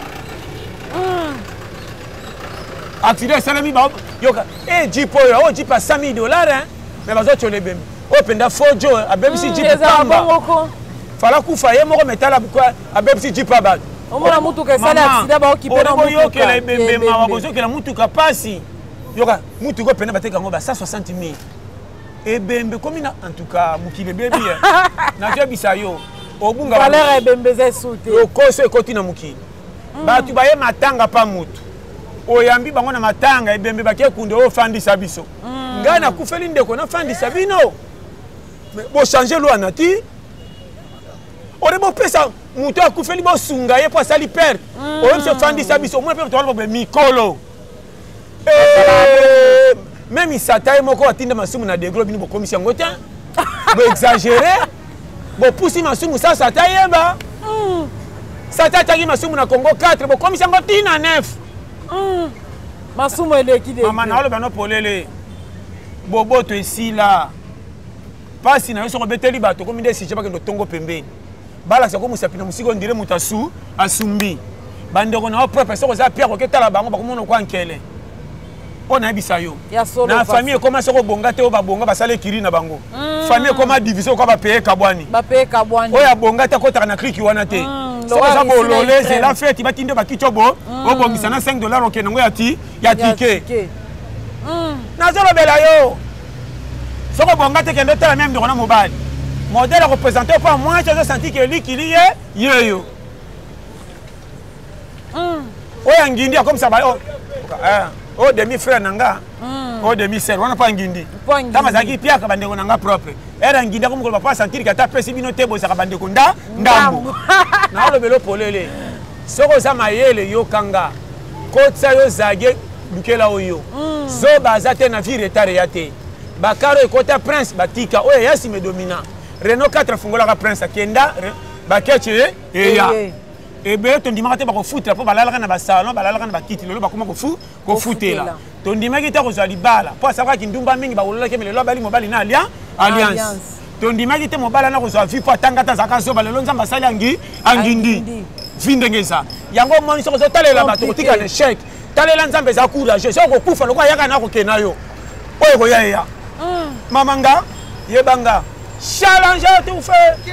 accident ça mi ba yo eh jipo yo oh jipa cinq mille dollars hein mais bazo tole bem o penda fojo a bem si jipa pamba fala kufa ye moko metala quoi a bem si jipa ba o mona mutu ke sala accident ba okipe na mutu yo que la bembe ma bazo que la mutu ka pasi yo ka mutu ko penda bateka ngo ba cent soixante mille et bembe comme en tout cas mukile bebi na je bisayo obunga valeur ebembeze sute okose ekoti na mukili batu baye matanga pa mutu oyambi bango na matanga ebembe bakie kunde ofandisa biso ngai nakufeli ndeko nafandisa bino bochange lwa na ti ore bopesa mutu akufeli bosunga ye po asali perte oyebisi ofandisa biso omona mpe toala bobe mikolo même isata ye moko atinda masumu na degro bino bokomisi yango te boexagere bopusi masumu sa sata yeba sata taki masumu na Congo quatre bokomisi yango tina neuf masumu eleki de mama na oloba no polele boboto esila pasi na yo soko beteli bato komi nde sije bakendo tongo pembeni balakisa ko musapina musiko ndire mutasu asumbi bandeko na propre soko za pierre oketala bango bakomona kwa nkele on a bisa yo na famille comment soko bonga te o ba bonga basale kiri na bango famille comment diviser ko ba payer kabwani ba payer kabwani o ya bonga te ko taka na kliki wana te soko za bolole c'est la fête ba tinde ba kitobo o bongisa na cinq dollars okenango ya ti ya ticket na zolo bela yo soko bonga te kendo tala même de na mobile modèle représenté pas moi je senti que lui qui lié yeyo o ya ngindi comme ça ba oh demi frère nanga oh demi sœur wana pa ngindi kama zaki pia ka bandeko nanga propre era ngindi ko mukolo pa sentir ka ta pesi bino tebo za ka bandeko nda ndambu na olo belo polele soko za mayele yo kanga kotsa yo zage lukela oyo zo baza te na vie retard ya te bakaro ekota prince batika oyo yasi me domina Renault quatre fungola ka prince akenda bakeche eya ebe tondimaka te bakofutela mpo balalaka na basalon balalaka na bakiti lelo bakoma kofutela tondimaki te kozwa libala mpo asalakaki ndumba mingi bakololaki melelo abali mobali na alliance tondimaki te mobali na kozwa vi mpo atangata azalaka zoba lelo nzambe asali angi angindi vi ndenge eza yango moni soko ozotalela bato kotika na échec talela nzambe eza courage soko kokufa lokola ayaka na kokenda yo oyo koya eya mamanga yebanga challenge tout fait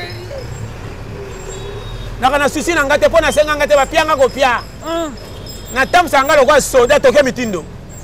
nakana susi na ngate pona senga ngate ba pianga ko pia na tamsa ngalo kwa soda toke mitindo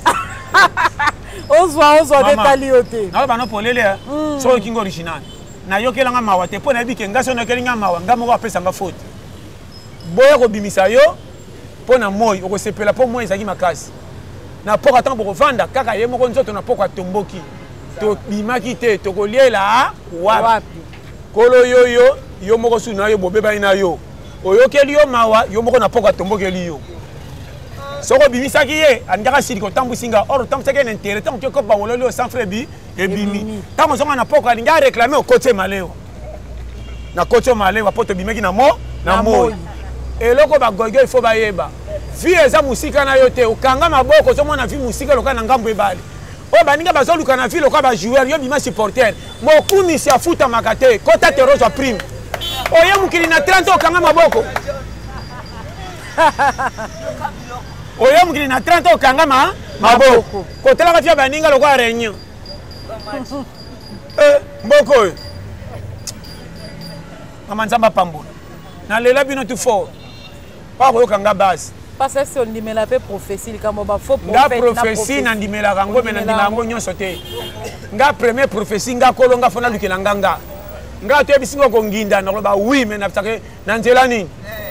ozwa ozwa detali yote na ba no polele so kingo original na yokela nga mawa te pona bike ngaso na kelinga mawa ngamo ko apesa nga faute boya ko bimisa yo pona moy ko sepela po moy ezaki makasi na poka tant pour vendre kaka ye moko nzoto na poka tomboki to bimaki te to ko liela wapi kolo yoyo yo moko su na yo bobeba ina yo oyokeli yo mawa yo moko na poka tombokeli yo soko bimisaki ye andaka sili ko tambusinga or tambusaki na intérêt tant que ko bangololi sans frère bi e bimi tamo zonga na poka alinga réclamer au côté maleo na côté maleo poto bimeki na mo na mo eloko bagogo il faut bayeba vie eza musika na yo te okanga maboko ozomona vie musika loka na ngambo ebale oyo baninga bazoluka na vie loka bajoueur yo bima supporter mokumisi afutamaka te kota te rozwa prime oye mokili na trente okanga maboko oye mokili na trente okanga ma maboko kotelaka fia baninga lokola réunion mboko oyo mama nzambe apambola nalela bino tu fort pakoyokanga base parce que on ndimela pe prophétie likambo ba faux prophète nga prophétie na ndimela kango me na ndimela yango nyonso te nga premier prophétie nga kolonga fona lukela nganga nga to ebisingo konginda na loba oui mais na tsake na nzela nini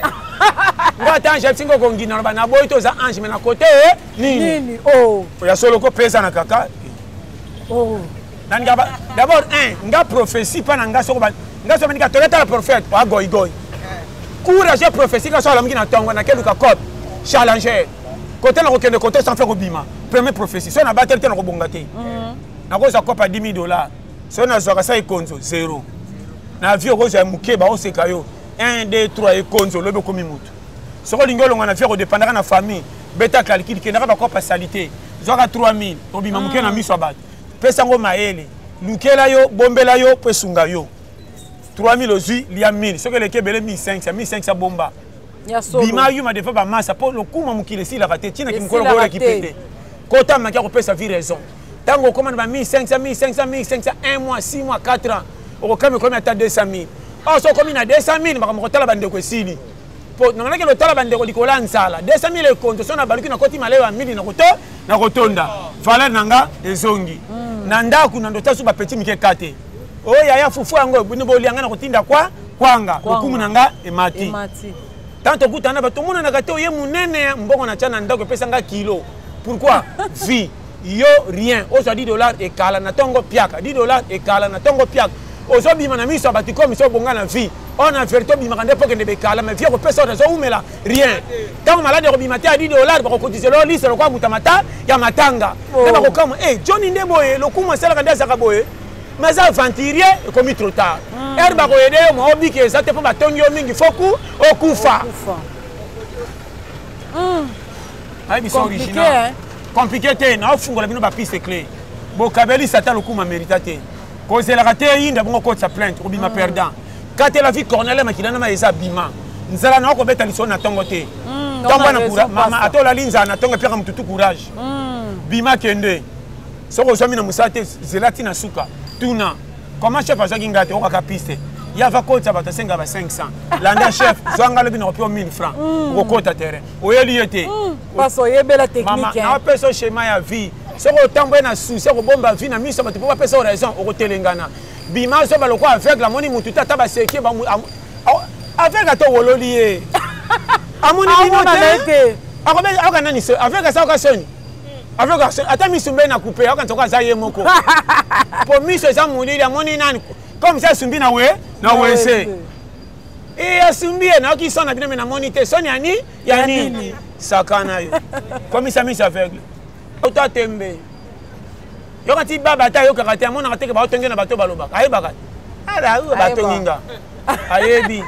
nga ta ange ebisingo konginda na na boy to za ange mais na côté nini nini oh ya solo ko pesa na kaka oh nanga d'abord un nga prophétie pa na nga soko ba nga so manika toleta la prophète wa goy goy courage prophétie ka so la mki na tongo na keluka cop challenger côté na kokende côté sans faire obima premier prophétie so na battle te na kobonga te na ko za kopa dix mille dollars so na zo ka sa ikonzo zéro na vie ko za mukeba o seka yo un deux trois ikonzo lobe komi mutu so ko lingolo ngana vie ko dépendra na famille beta calcul ke na ba kopa salité zo ka trois mille obima muke na miso bat pesa ngo maele lukela yo bombela yo pesunga yo trois mille ozui lia mille ce que les kebele mille cinq cents mille cinq cents bomba bima yuma de fa ba massa po le kuma mukile si la raté tina ki mukolo ko récupérer kota maki ko pesa vie raison tango commande ba mille cinq cents mille cinq cents mille cinq cents un mois six mois quatre ans au kame comme ata deux cent mille oh so comme na deux cent mille ba ko tala bande ko sili po na ngana ke lo tala bande ko likola nsala deux cent mille e compte so na baluki na koti malewa mille na koto na kotonda valeur nanga ezongi na ndaku na ndota su ba petit mike kate oh yaya fufu yango bino bolianga na kotinda kwa kwanga okumu nanga emati emati tanto kutana ba tomona na kate oye munene mbongo na chana ndako pesa nga kilo pourquoi vie yo rien ozo dix dollars et kala na tongo piaka dix dollars et kala na tongo piaka ozo bima na miso abati comme so bonga na vie on a verto bima kande poke de bekala mais vie ko pesa ozo umela rien tango malade ko bima te à dix dollars ba ko cotiser lo liste lo kwa mutamata ya matanga ne ba ko kama eh Johnny Ndeboye lo kuma sala kande saka boye mais aventurier comme trop tard herba ko yede mo obi ke za te po batonyo mingi foku okufa mm ai biso original compliqué te na ofungola bino ba piste clé bo kabeli sata lokuma méritate cause la raté yinda bongo ko sa plainte obima perdant quand la vie cornele makilana ma eza bima nzala na ko beta liso na tongo te tongo na kura mama atola linza na tongo peka mtutu courage bima kende soko zomi na musate zelati na suka tuna comment chef azaki ngate okaka piste ya va kota bata senga ba cinq cents landa chef zwanga lobi na opio mille francs ko kota terrain oyeli yete parce oyebela technique na peso schéma ya vie soko tambo na souci ko bomba vie na miso bato po pesa raison o telengana bima so ba lokwa avec la moni mutu tata ba seke ba avec ato wololie amoni bino te akobe akana ni so avec ça okasoni avec ata misumbe na couper akantoka za ye moko po miso za mulili amoni nani comme ça sumbi na we na wese e asumbi na ki sona bino na monite soni ani ya nini sakana yo comme ça miso aveugle auto tembe yo kati baba ta yo kakati amona kateke ba otenge na bato baloba ayi bakati ala u bato nginga ayebi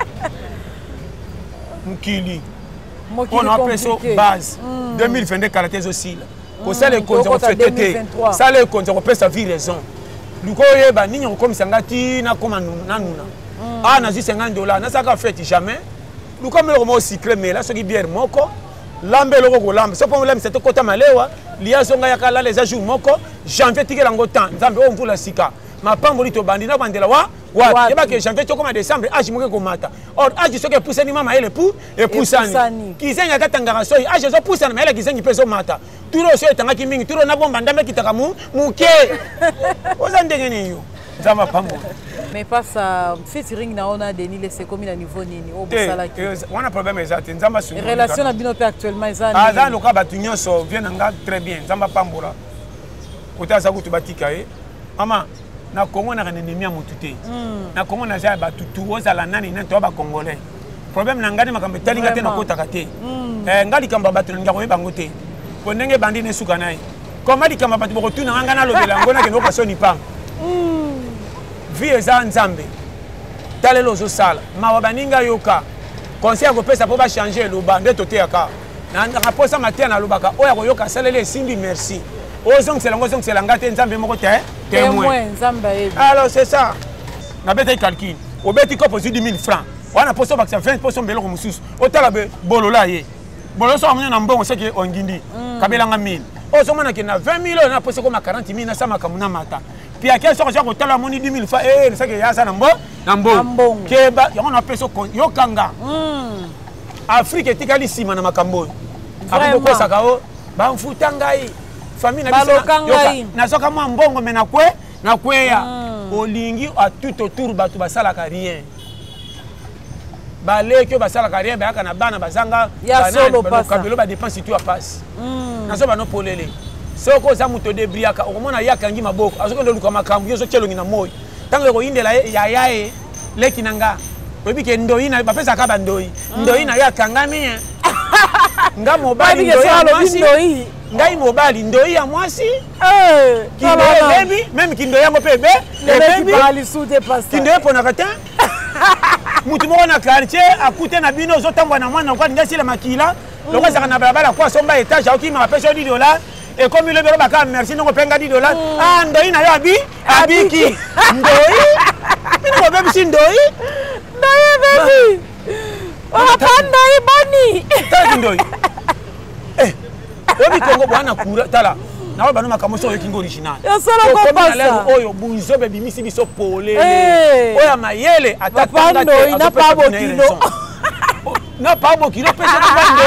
mukili on a preso base deux mille vingt-deux caractères aussi là ko sale konza ko fêter sale konza ko pesa vie raison luko yeba ninyo ko komisa ngati na koma na nuna ah na cinquante dollars na saka fête jamais luko melo ko mo cycle mais là soki bière moko lambe loko ko lambe so po lambe c'est kota malewa lia zonga ya kala les jours moko janvier tikela ngo temps nzambe o mvula sika mapamboli to bandi na bandela wa wa yeba ke janvier to koma décembre age moke ko mata or age soki pousse ni mama ele pou et poussani kizenga katangara so age so pousse na mela kizengi peso mata turo so etangaki mingi turo na bomba ndambe kitakamu muke oza ndenge ni yo nzamba pambo mais pas ça featuring na ona Denis le c'est comme na niveau nini o bosala ki wana problème exact nzamba su relation na bino pe actuellement ça ah dans le cas batunyo so vient nga très bien nzamba pambola kota za kutu batika e mama na Congo na ennemi ya mutute na Congo na za batutu ozala nani na to ba congolais problème na ngani makambe talinga te na kota kate eh ngali kamba batu ngako e bango te ko ndenge bandi ne suka nayi koma di kamba batu boko tuna ngana lobela ngona ke no kasoni pam vie eza nzambe talelo zo sala mawa baninga yoka conseil akopesa mpo bachange eloba nde toteyaka na posa matin nalobaka oyo akoyoka asaleli esimbi merci ozongisela ngo ozongisela nga te nzambe moko te témoin. Alors c'est ça. Nabeta calcul. Obeti kopo dix mille francs. Wana poso bakisa vingt poso mbelo ko mususu. Otala be bolola ye. Bolola so amuna na mbongo seki ongindi. Kabelanga mille. Ozo mona ke na vingt mille na poso ko ma quarante mille na sama kamuna mata. Puis à quel sort ko tala moni dix mille francs eh seki ya sa na mbo na mbo. Keba yango na peso yo kanga. Mm. Afrique etikali sima na makambo. Ako ko sakao ba mfuta ngai. Famille na biso na soka mwa mbongo me na kwe na kweya olingi a tout autour bato basala rien baleke basala rien ba kana bana bazanga bana kabelo ba dépense tout a passe na so bano polele soko za muto debriaka okomona yakangi maboko azoko ndo luka makambu yoso chelongi na moyo tango ko indela ya yae leki nanga obike ndoi na bapesa ka bandoi ndoi na yakangami nga mobali ndoi ngai mobali ndoi ya mwasi eh kindoye baby même kindoye yango pe be le baby sous dépassé kindoye pona kata mutu moko na quartier akute na bino zotambwa na mwana kwa ngasi la makila lokwa saka na balabala kwa somba etage au kima pesa dix dollars et comme le bero baka merci nongo penga dix dollars ah ndoi na yo abi abiki ndoi mino baby si ndoi ndoi baby oh ndoi bani ta ndoi eh obi kongo bwana kura tala nawe bano makamoso oyo kingo original ya solo ko pasa oyo bunzo be bimisi biso polele oya mayele atatanga te ina pa bokino na pa bokino pesa ko bando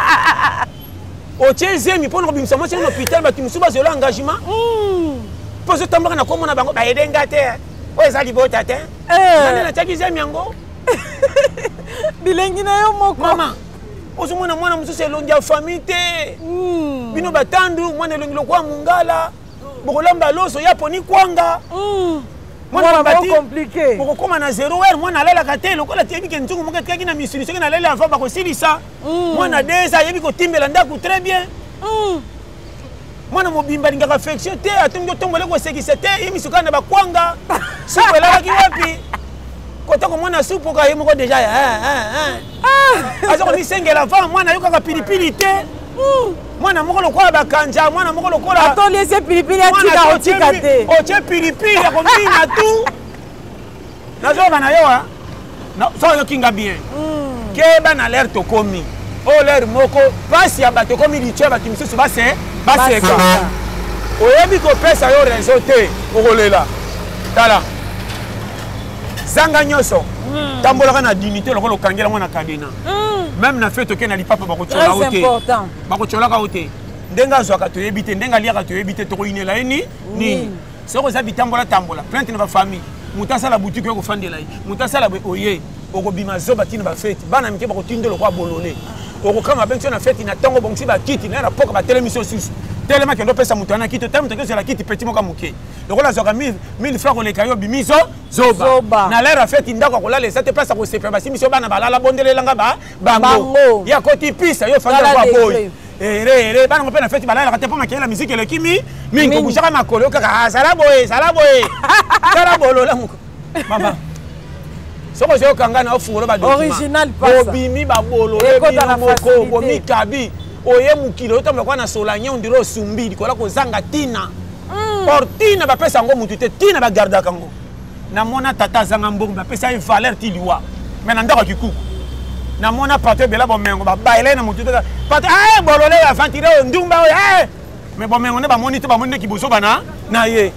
o chezemi pona ko bimisa mo chez l'hôpital ba kimsu ba zelo engagement mm poso tambaka na komona bango ba edenga te oyo zali bota te nani na chakize miango bilengi na yo moko mama ozo mwana mwana mususu elongi ya famille te bino batandu mwana elongi lokwa mungala bokolamba loso ya poni kwanga mwana bati compliqué bokokoma na zero heure mwana alalaka te lokola te yebike nzungu moko etikaki na misuni soki naleli ava bakosilisa mwana deza yebi kotimbela ndako très bien mwana mobimba alingaka affection te atongi otombola kosekisa te ye misuka na bakwanga supu elalaki wapi kotako mwana supu ka ye moko deja aza komisengela va mwana ayokaka pilipili te mwana moko lokola bakanja mwana moko lokola atoliese pilipili atika otika te otie pilipili akomina tu nazoka na yo so oyokinga bien keba na lere tokomi oyo lere moko pasi ya bato ekomi litue ya bato misusu baseka oyebi kopesa yo rezo te okolela tala zanga nyonso tambolaka na dignité lokola okangela mwana kadena même na fete okende na lipapa bakotyola o te bakotyolaka o te ndenge azwaka toyebi te ndenge aliaka toyebi te tokoyinela ye nini soki oza bitambola tambola plainte na bafamille moto asala butike oyo kofandela ye moto asala oye okobima zoba tina bafete bana mike bakotinda lokwa bolole okokama bengi so na fete na ntongo bongisi bakiti na na poka batelemi so susu telema kendo pesa moto ana kiti te moto akozala kiti petit moka moke lokola azwaka mille francs koleka yo bimiso zoba na lere afeti ndako akolala eza te place akosepela basimisi yo bana balala bondelelanga bango ya koti pisa yo fanda kwa boyi ere ere bana mpe na feti balalaka te mpo makeyela miziki eleki mingi kobushaka makolo yo kaka sala boye sala boye sala bolola moko mama soko ozo yokanga na ofungola badokima obimi babolole bino moko bomikabi oye mukilo otambola kwa na solanye ondire osumbi likola kozanga tina or tina bapesa yango mutu te tina bagardaka yango namona tata azanga mbongo bapesa ye valeur ti liwa me na ndako kikuku namona pato ebela bomengo babaela ye na mutu te pato e bolole ya vantire oyo ndumba oyo e me bomengo nde bamoni te bamoni nde kiboso bana na ye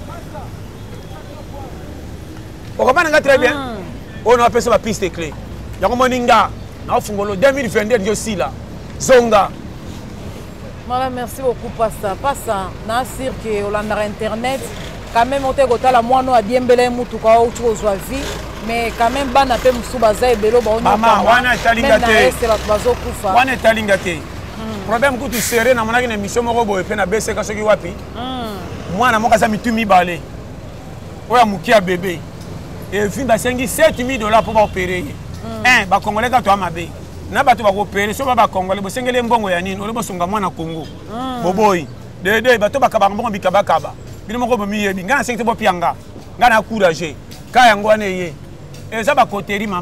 okobana nga très bien oyo na bapesa bapiste clé yango moni nga na ofungolo deux mille vingt-deux ndio sila zonga. Voilà, merci beaucoup, Passa. Passa, na sir que Hollanda Internet, quand même, on te gotala moi no adiembele mutuka ou tu ozwa vie, mais quand même bana pe musubaza e belo ba on mama wana talingate. C'est la bazo kufa. Wana talingate. Problème que tu serré na monaki na mission moko boye pe na B C ka soki wapi. Mwana moka sa mitumi balé. Oya mukia bébé. Et fin ba sengi sept mille dollars pour ba opérer. Un ba congolais ka to amabe. Na bato bakopere so ba congolais bosengele mbongo ya nini ole bosunga mwana Congo boboyi de de bato bakaba mbongo bikaba kaba bino moko bomiyebi ngana sengte bo pianga ngana encourager ka yango ane ye eza ba koteri mama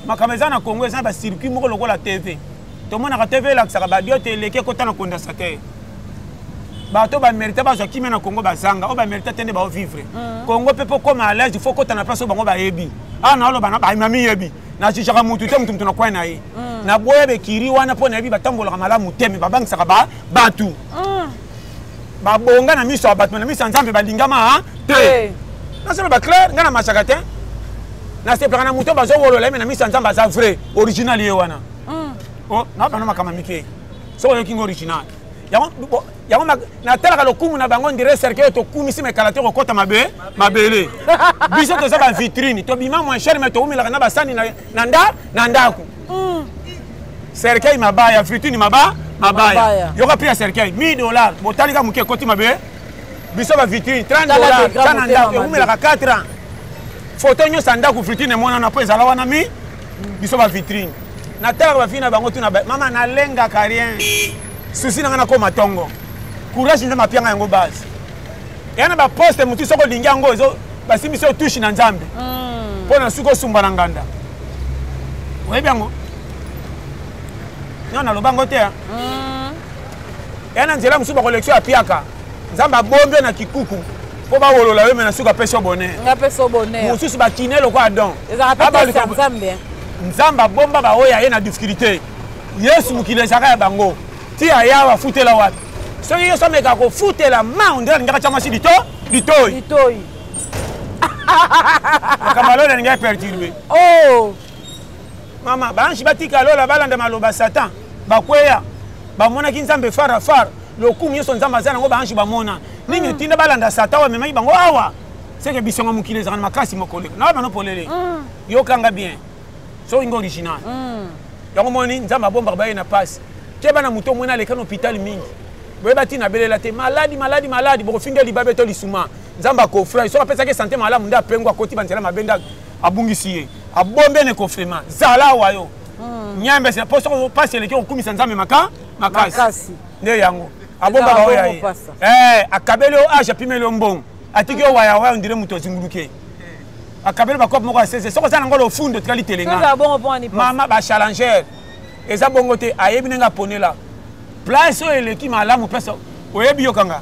makambo eza na Congo eza ba circuit moko lokola T V to mona ka T V la saka ba dio te leke kota na condensateur bato ba mérite ba zo kimena na Congo bazanga o ba mérite tende ba vivre Congo pepo comme à l'aise il faut kota na place bango ba yebi ah na lo bana ba mami yebi na chichaka mutu te mutu mutu na kwa na ye na boye be kiri wana po na yebi batambola malamu teme ba bangisa ba batu ba bonga na miso abatma na miso nzambe balingama te na solo ba clair ngana machaka te na se plana muto bazo wolola me na miso nzambe za vrai original ye wana oh na bana makama mike so yo king original yango yango na tela ka lokumu na bango ndire cercle to kumisi me kalaté ko kota mabe mabele biso to za ba vitrine to bima moins cher mais to umila na basani na nda na ndaku cercle mabaya vitrine maba mabaya yoka pia cercle mille dollars botali ka muke koti mabe biso ba vitrine trente dollars sana ndaku umila ka quatre ans photo nyo sanda ku vitrine mona na po ezala wana mi biso ba vitrine na tela ba fina bango tuna mama na lenga karien susi na ngana ko matongo courage nde mapianga yango base yana ba poste mutu soko lingi yango ezo basimi so touche na nzambe po na suko sumba na nganda oyebi yango nyona lobango te yana nzela musu ba collection ya piaka nzamba bombe na kikuku po ba wolola we na suka peso bonheur nga peso bonheur musu ba kinelo kwa don ezaka nzambe nzamba bomba ba oya ye na difficulté yesu mukile saka ya bango ti ayawa futela wapi soki yo someka ko futela ma ondela ngaka chama si dito ditoi ditoi akamalo na ngai perturber oh mama banshi batika lola balanda maloba satan bakweya bamona kinzambe fara fara lokumu yeso nzamba zana ngo banshi bamona ningi tinda balanda satan wa memai bango awa seke bisonga mukile zana makasi mokole na bano polele yo kanga bien so ingo original yango moni nzamba bomba baye na passe keba na muto mwana leka na hôpital mingi boye bati na belela te maladi maladi maladi boko finga libabe to lisuma nzamba ko frère so apesa ke santé malamu nda pengwa koti banzela mabenda abungisi ye abombe ne kofrema zala wayo nyambe se poso ko passe leki okumisa nzambe maka makasi nde yango abomba ba oya eh akabelo aja pimelo mbong atiki o waya waya ndire muto zinguluke akabelo ba kop moko sese soko sana ngolo fundo tikali telenga mama ba challenger eza bongo te ayebi nenga ponela place o eleki malamu place oyebi yokanga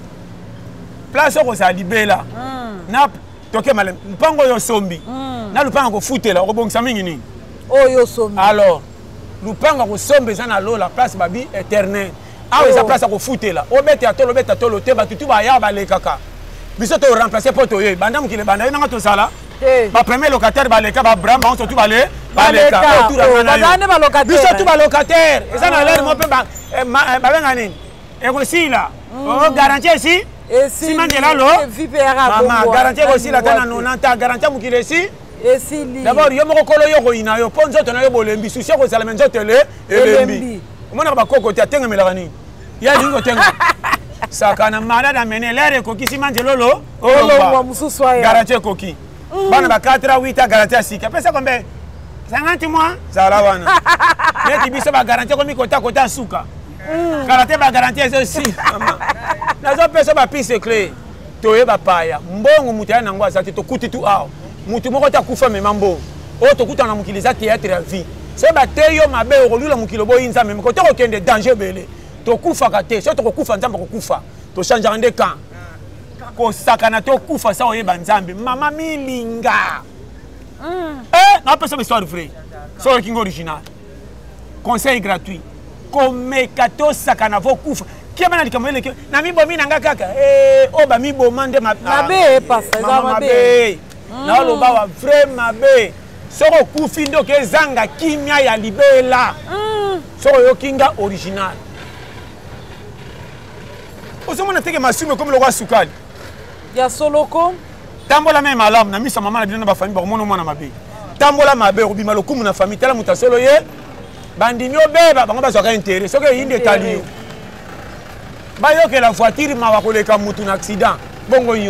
place ko sa libela na toke malem mpango yo sombi na lupanga ko futela ko bongisa mingi ni o yo sombi alors lupanga ko sombe za na lola place babi éternel awe za place ko futela o bete atolo bete atolo te batutu ba ya ba lekaka biso to remplacer poto ye banda mukile banda ye nanga to sala ba premier locataire ba leka ba bramba on surtout ba le ba leka bazane ba locataire biso tu ba locataire eza na l'air mo pe ba ba benga nini e ko sila o garantie si si mandela lo mama garantie ko sila tana nonanta garantie mukile si esili d'abord yo moko kolo yo ko ina yo ponzo to na yo bolembi susi ko sala menzo tele elembi mona ba koko ti atenga melaka nini ya lingo tenga sakana malade amene l'air ko kisi mandelo lo o mususu ya garantie koki bana ba quatre à huit à garantie sika pesa kombe cinquante mois zala wana neti biso ba garantie komi kota kota suka garantie ba garantie aussi nazo pesa ba pise clé toye ba paya mbongo mutu ya nango azati to kuti tu aw mutu moko ta kufa me mambo o to kuta na mukiliza théâtre ya vie se ba teyo mabe o lula mukilo boyinza me ko to ko kende danger bele to kufa ka te so to ko kufa nzamba ko kufa to changer ande kan ko sakana to kufa sa oyeba nzambe mama milinga eh na pesa histoire vrai so king original conseil gratuit comme kato sakana vo kufa kiaba na likamwele na mibo mina nga kaka eh o ba mibo mande ma mabe pasa za mabe na lo ba wa vrai mabe soko kufi ndo ke zanga kimia ya libela so yo kinga original osomona teke masume comme le roi sukali ya soloko tambola même malamu na misa mama na bino na ba famille ba mona mwana mabe tambola mabe obima lokumu na famille tala muta solo ye bandimi obeba bango bazwaka intérêt soki yinde taliyo bayoke la voiture mawa koleka mutu na accident bongo yo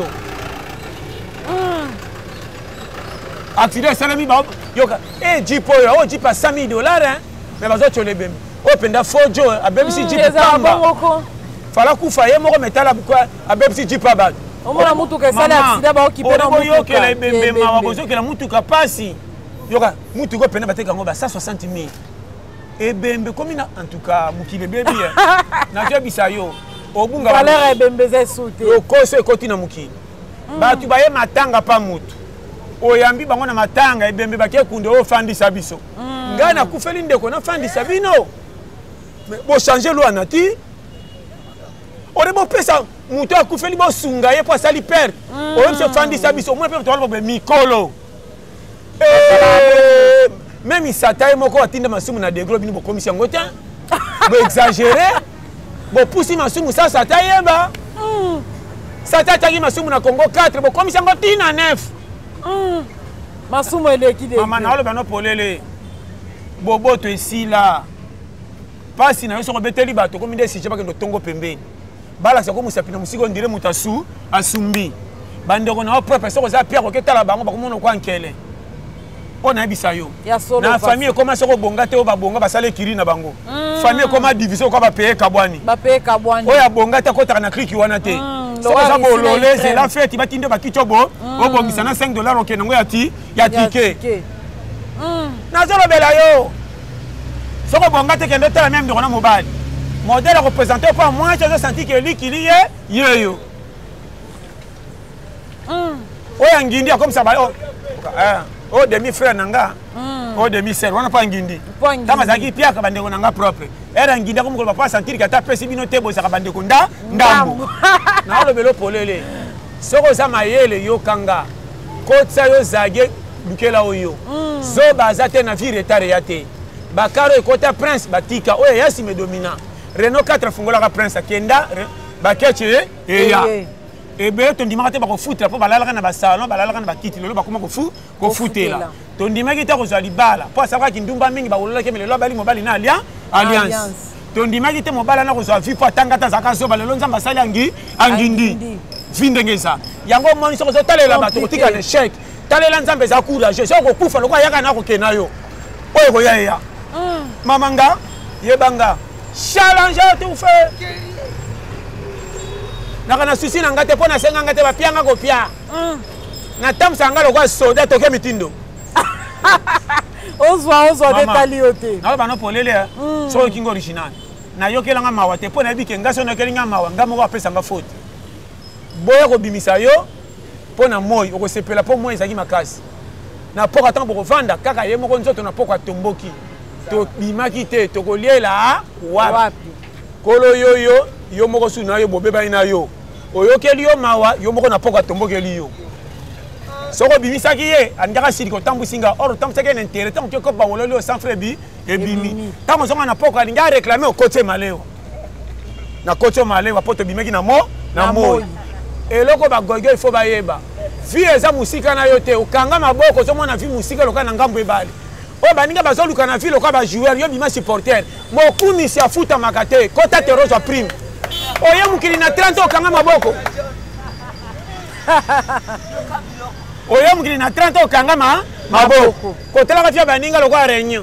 accident salami ba yoka eh jipo yo o jipa cinq mille dollars hein mais bazo tole bem o penda fojo abemsi jipa pamba fala kufa ye moko metala kwa abemsi jipa ba omona mutu ke sala accident ba okipena mutu yokela bembe mawa bozo kela mutu ka pasi yoka mutu ko pena bateka ngo ba cent soixante mille ebembe komi na en tout cas mukile bebi na tio bisayo obunga valeur ebembe ze soute okoso ekoti na mukile batu baye matanga pa mutu oyambi bango na matanga ebembe bakie kunde ofandisa biso ngai nakufeli ndeko nafandisa bino bochange loi na ti ore bopesa mutu akufeli bosunga ye po asali perte oyebisi ofandisa biso omoi mpe towala bobe mikolo même isata ye moko atinda masumu na degro bino bokomisi yango te boexagere bopusi masumu sa sata yeba sata ataki masumu na Congo quatre bokomisi yango tina neuf masumu eleki de mama na oloba no polele boboto esila pasi na yo soko beteli bato komi nde sije bakendo tongo pembeni balakisa ko musapi na musiko ndire mutu asu asumbi bandeko na propre soko za pierre koketala bango bakomona kwa nkele on a bisa yo na famille comment soko bonga te o ba bonga basale kiri na bango famille comment division ko ba payer kabwani ba payer kabwani oya bonga te ko taka na kliki wana te soko za bo loleze la fête batinde ba kichobo o bongisa na cinq dollars okena ngo ya ti ya ticket na zolo bela yo soko bonga te kende tala même ndona mobile modèle représenté par moi j'ai senti que lui qui lié yeyo oya ngindi comme ça ba oh demi frère nanga oh demi sœur wana pa ngindi kama zaki pia ka bandeko nanga propre era ngindi ko mukolo pa sentir ka ta pesi bino te bo sa ka bandeko nda ndambo na lo belo polele soko za mayele yo kanga kotsa yo zage lukela oyo zo bazate na vie retard ya te bakaro ekota prince batika oyo yasi me domina Renault quatre fungola ka prince akenda bakeche eya ebe tondimaka te bakofutela mpo balalaka na basalon balalaka na bakiti lelo bakoma kofu kofutela tondimaki te kozwa libala mpo asalakaki ndumba mingi baololaki me lelo abali mobali na alliance tondimaki te mobali ana kozwa vi mpo atanga te azalaka zoba lelo nzambe asali angi angindi vi ndenge eza yango omoni soko ozotalela bato kotika na échec talela nzambe eza courage soko kokufa loko ayaka na kokena yo oyo koya eya mamanga yebanga challenge tout fait naka na susi na ngate pona senga ngate ba pianga ko pia na tamsa ngalo kwa soda toke mitindo ozwa ozwa detali yote na ba no polele so kingo original na yokela nga mawa te pona bike ngaso na kelinga mawa ngamo ko apesa nga faute boya ko bimisa yo pona moyi oko sepela po moyi ezaki makasi na poka tambo ko vanda kaka ye moko nzoto na poka tomboki to bimaki te to ko liela wapi kolo yoyo yo moko suna yo bobeba ina yo oyokeli yo mawa yo moko na poka tombokeli yo soko bimisaki ye andaka siri ko tambusinga or tamsake na intérêt tant que ko bawolo le sans frebi e bimi tamo zonga na poka linga réclamer au côté maleo na côté maleo poto bimeki na mo na mo eloko ba gogo il faut ba yeba vi eza musika na yo te okanga maboko zo mona vi musika loka na ngambo ebale o baninga bazoluka na vi loka ba joueur yo bima supporter mo kumi si afuta makate kota te roza prime oye mukili na trente okanga maboko oye mukili na trente okanga ma maboko kotela ka fia baninga lokwa réunion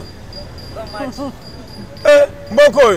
eh mboko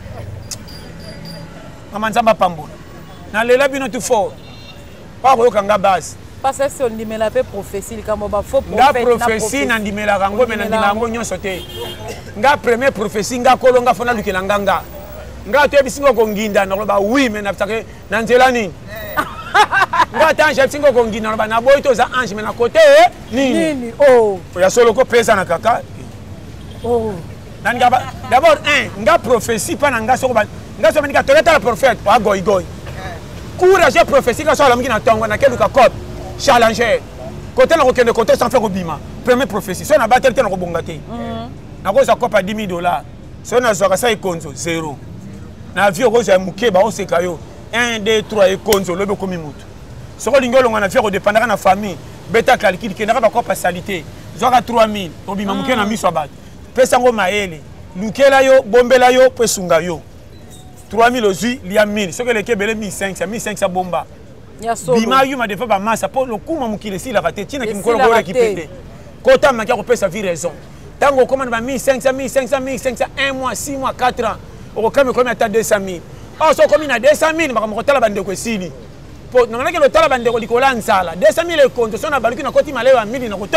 mama nzamba pambola na lela bino tu fort pa ko okanga base parce que si on ndimela pe prophétie likambo ba faux prophète nga prophétie na ndimela kango me na ndimela ngo nyonso te nga premier prophétie nga kolonga fona lukela nganga nga to ebisingo ko nginda na loba oui mais na tsake na nzela nini nga tanje ebisingo ko nginda na loba na boy to za ange mais na côté nini nini oh ya solo ko pesa na kaka oh na nga d'abord un nga prophétie pa na nga soko ba nga so manika toleta la prophète wa goy goy courage prophétie ka so la mkina tongo na keluka code challenger côté na kokende côté sans faire obima premier prophétie so na battle te na ko bongate na ko sa kopa dix mille dollars so na zo ka sa ikonzo zéro na vie ko za mukeba o seka yo un deux trois ikonzo lobe komi mutu so ko lingolo ngana vie ko dépendra na famille beta calcul ke na ba kopa salité zo ka trois mille obima muke na miso bat pesa ngo maele lukela yo bombela yo pesunga yo trois mille ozui lia mille so ke le kebele mille cinq cents mille cinq cents bomba bima yuma defa ba masa po lokuma mukile si la raté tina ki mukolo ko récupérer kota makia ko pesa vie raison tango commande ba mille cinq cents mille cinq cents mille cinq cents un mois six mois quatre ans au kame combien ata deux cent mille oh so combien na deux cent mille ba ko tala bande ko sili po nanga ke lo tala bande ko likola nsala deux cent mille e konto so na baluki na koti malewa mille na koto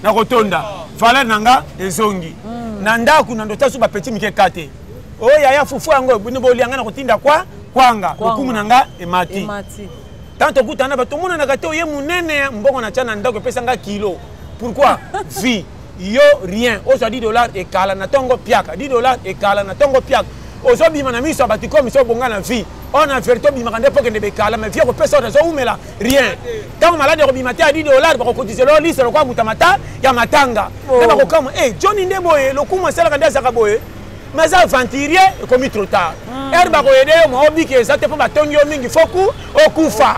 na kotonda valeur nanga ezongi na ndako na ndota su ba petit mike kate o yaya fufu yango bino bolianga na kotinda kwa kwanga okumu nanga emati emati tanto kutana ba tomona na kate oye munene mbongo na chana ndako pesa nga kilo pourquoi vie yo rien ozo dix dollars et kala na tongo piaka dix dollars et kala na tongo piaka ozo bima na miso abati comme so bonga na vie on a fait tout bima kande poke de bekala mais vie ko pesa ozo umela rien tant malade ko bima te à dix dollars ba ko cotiser lo liste lo kwa mutamata ya matanga ndeba ko kama eh Johnny Ndeboye lo kuma sala kande saka boye mais ça aventurier et comme trop tard er ba ko yede mo obi ke ça te pa batongi yo mingi foku okufa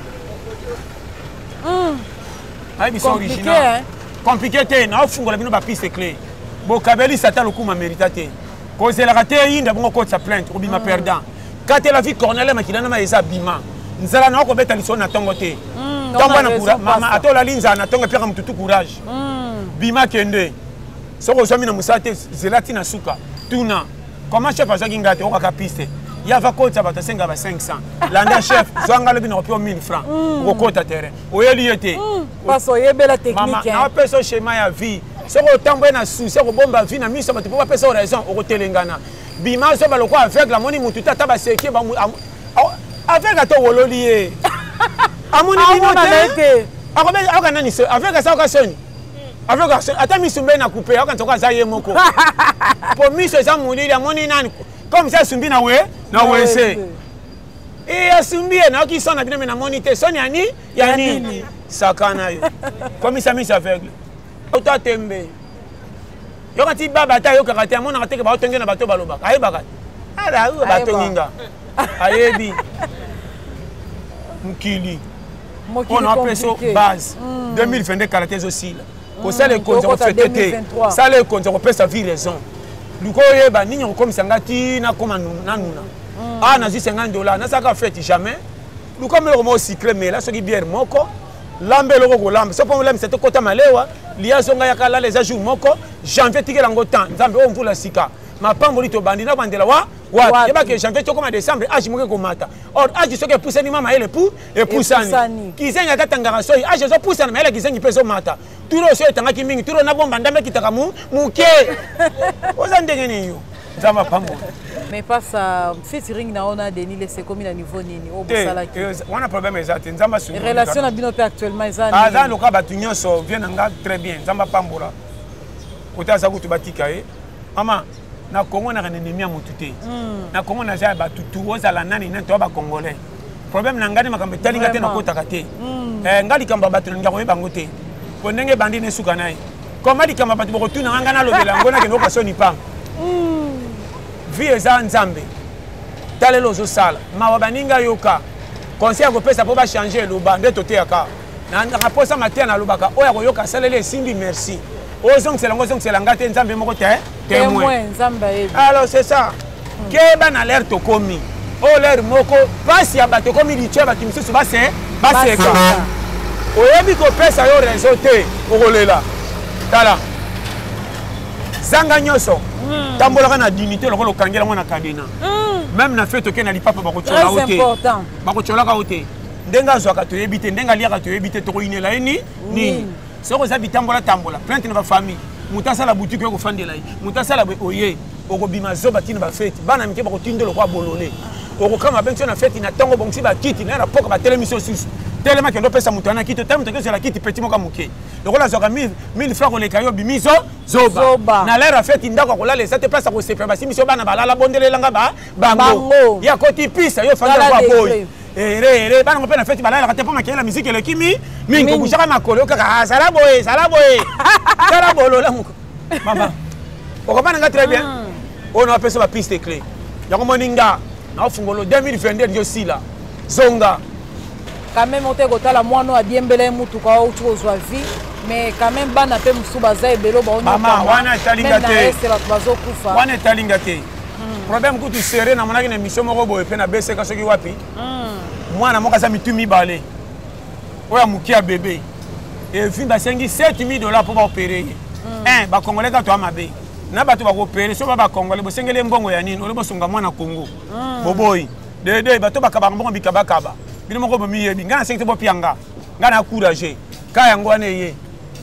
hum ai biso original compliqué te na fungola bino ba piste clé bo kabeli satan lo kuma méritate cause la raté inda bongo ko sa plainte ko bima perdant quand la vie cornelle makilana ma eza bima nzala na ko beta liso na tongo te tongo na kura mama atola linza na tongo peka mtutu courage bima kende soko somi na musate zelati na suka tuna comment chef azaki ngate o ka piste ya va kota bata senga ba cinq cents landa chef zwanga le bino pio mille francs ko kota terrain oyeli yete parce oyebela technique na peso schéma ya vie soko tambo na souci ko bomba vie na miso batu po peso raison o ko telengana bima so baloko avec la moni mututa taba seke ba avec ato wololié amoni bino te akobe akana ni avec ça ka soni avec ata misumbe na couper akana toka za ye moko po miso za mulili amoni nani comme ça sumbi na we na wese et asumbi na ki sona bino na monite soni ani ya nini sakana yo comme ça mis aveugle auto tembe yo kati baba ta yo kakati amona kateke ba otenge na bato baloba ayi bakati ala u bato nginga ayebi mukili on appelle ça base deux mille vingt-deux caractères aussi là ko ça les comptes on fait tété ça les comptes on peut sa vie raison luko yeba nini comme sangati na koma na nuna ah na cinquante dollars na saka fait jamais luko me mo cycle mais là ce qui bière moko lambe loko ko lambe so pour lambe c'était kota malewa lia zonga ya kala les jours moko janvier tikela ngo temps nzambe o mvula sika mapambo lito bandi na bandela wa wa yeba ke janvier to comme décembre agi moke ko mata or agi soke pousse ni mama ele pou et poussani kizenga katangara so agi so poussana mais ele kizengi peso mata turo so etanga ki mingi turo na bomba ndambe kitaka mu muke oza ndenge ni yo nzama pambo mais pas ça featuring na ona Denis laissé comme na niveau nini o bosala ki on a problème exact nzamba sur relation na bino pe actuellement ça ah dans le cas batunyo so vient nga très bien nzamba pambola kota sa kutu batika e mama na Congo na ennemi ya mutute na Congo na ja batutu ozala nani na to ba congolais problème na ngani makambe talinga te na kota kate eh ngali kamba batu nga ko bango te ko ndenge bandi ne suka nai koma di kamba batu boko tuna ngana lobela ngona ke no kasoni pam vie eza nzambe talelo zo sala mawa baninga yoka conseil ko pesa po ba changer lo bande tote yaka na na posa matia na lobaka oya ko yoka salele simbi merci ozong selango zong selanga te nzambe moko te témoin nzambe alors c'est ça ke ba na l'air to komi o l'air moko pasi ya bato komi di cheba kimisusu ba se ba se ka oyebi ko pesa yo réseau te okolela tala zanga nyoso tambolaka na dignité lokolo kangela mwana kadena même na fait toke na lipapa bakochola ote bakocholaka ote ndenga azwaka toyebi te ndenga liaka toyebi te tokoyinela ye ni nini soko za bitambola tambola plainte na ba famille mutasa la boutique ko fandela yi mutasa la oye okobima zoba tina ba fête bana mike bakotindelo kwa bolone okokama benso na fête na tongo bongsi ba kiti na rapoka ba télémission sus tellement que ndo pesa mutana kiti tam to que la kiti petit moka muke lokola zoka mille francs ko le kayo bimiso zoba na l'air fête ndako ko la les te pesa ko sepa ba simiso bana balala bondele langa ba bango ya koti pisa yo fanda kwa boy ere ere bana ngopena fête balala kate po makela musique le kimi mingo kushaka makolo kaka sala boy sala boy sala bolo la muko mama okobana nga très bien on a pesa ba piste clé ya ko moninga na fungolo deux mille vingt-deux ndio sila zonga quand même on te kotala mwana a diembele mutu kwa uti ozwa vie mais quand même bana pe musuba za ebelo ba onyo mama wana talinga te c'est la bazo kufa wana talinga te problème kutu serré na monaki na émission moko boye pe na bese ka soki wapi mwana moka sa mitumi balé oya mukia bébé et fin ba sengi sept mille dollars pour ba opérer un ba congolais ka to amabe na bato ba opérer so ba ba congolais bo sengele mbongo ya nini olebo songa mwana Congo boboy de de bato ba kaba mbongo bikaba kaba bino moko bomi yebi ngana sekte bo pianga ngana encourager ka yango ane ye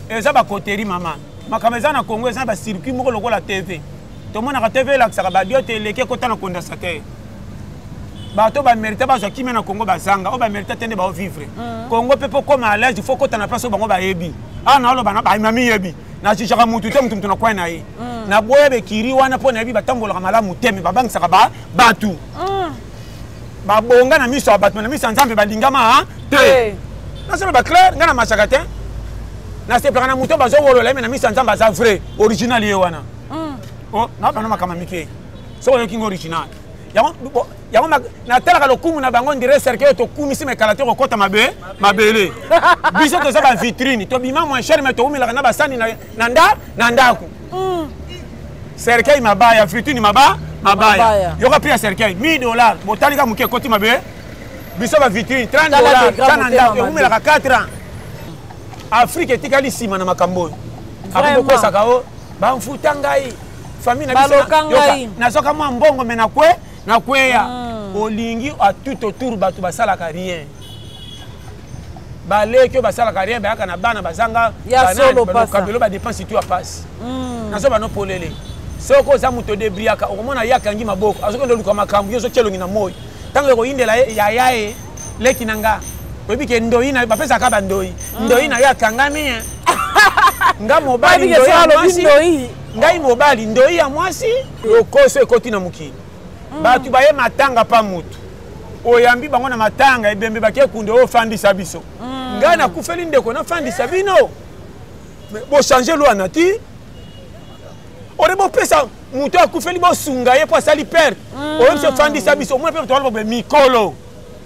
eza bakoteri mama makambo eza na Congo eza ba circuit moko lokola T V tomonaka T V elakisaka badio te eleki ekota na condensateur bato bamerite bazwa kimia na Congo bazanga oyo bamerite te nde baovivre Congo mpe mpo koma à l'aise il faut kota na place oyo bango bayebi awa na oloba bayima miyebi nachichaka mutu te mutu mutu na kwai na ye na boya bekiri wana mpo nayebi batambolaka malamu te me babangisaka batu babonga na miso ya bato na miso ya nzambe balingama te nasolo baclaire ngai na machaka te nasepelaka na mutu bazowolola ye me na miso ya nzambe aza vrai original ye wana nabana makama mike soko oyoki nga original yango natalaka lokumu na bango ndire cercle oyo tokumisi mekala te kokota mabele biso toza bavitrine tobima moins cher me towumelaka na basani na ndako cercueil mabaya vitrine mabaya yoka prix ya cercueil mille dollars botalika moke ekoti mabe biso bavitrine trente dollars ta na ndako ewumelaka quatre ans afrique etikali nsima na makambo oyo akobokosaka o bamfuta ngai famille na biso nazoka mwa mbongo me nakwe nakweya olingi a tout autour bato basalaka rien baleki oyo basalaka rien bayaka na bana bazanga kabelo badepense tu apasi nazo banopolele soko oza moto debriaka okomona ye akangi maboko azokende oluka makambo yo ozotia elongi na moi ntango ekoyindela yaya ye leki na nga oyebi ke ndoi na bapesaka bandoi ndoi na ye akangami nga mobali ndoi ya mwasi ngai mobali ndoi ya mwasi lokoso ekoti na mokili bato baye matanga pa mutu oyambi bango na matanga ebembe bakekunda ofandisa biso ngai nakufeli ndeko nafandisa bino bochange lwana ti ore bopesa mutu akufeli bosunga ye po asali perte oyebisi ofandisa biso omona mpe towala bobe mikolo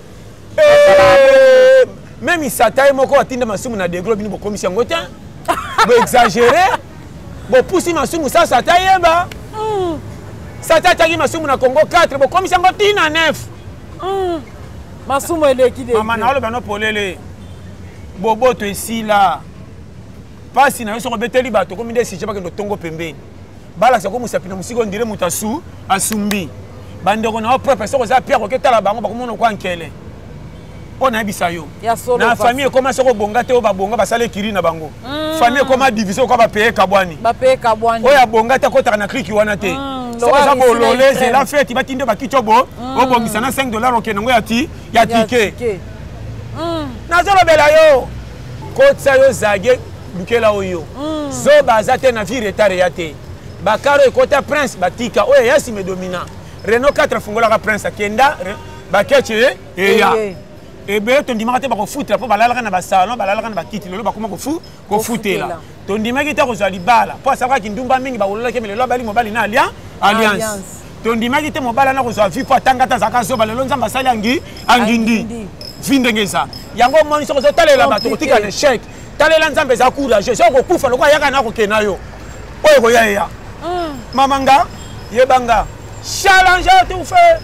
meme isata ye moko atinda masumu na degro bino bokomisi yango te boexagere bopusi masumu sasa ata yeba sata ataki masumu na Congo quatre bokomisi yango tina neuf masumu eleki de mama na oloba no polele boboto esila pasi na yo soko beteli bato komi nde sije bakendo tongo pembeni balakisa ko musapi na musiko ndire mutu asu asumbi bandeko na yo propre soko za pierre oketala bango bakomona kwa nkele mpo nayebisa yo na famille ekoma soko bonga te oyo babonga basala ekiri na bango famille ekoma division okoa bapeye kabwani oyo abonga te akotaka na kriki wana te soko eza bolole zela feti batindi bakiti obo obongisa na cinq dollars okende ngo ya tike nazolobela yo kotisa yo zage lukela oyo zoba aza te na vie retard ya te bakaro ekota prince batika oyo yasi medomina Renault quatre fungolaka prince akenda bakece eya ebe tondimaka te bakofutela mpo balalaka na basalon balalaka na bakiti lelo bakoma kofutela tondimaki te kozwa libala mpo asalakaki ndumba mingi bawololaki lelo abali mobali na alliance tondimaki te mobali ana kozwa vi mpo atanga te azalaka zoba lelo nzambe asali angi angindi vi ndenge eza yango moni soko ozotalela bato kotika na échec talela nzambe eza courage soko kokufa lokola yaka na kokenda yo oyo ekoya eya mamanga yebanga challenge te ufe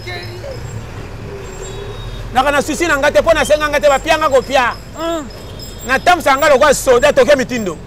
naka na susi na nga te mpo nasenga nga te bapianga kopia natambusa nga lokwa soda toke mitindo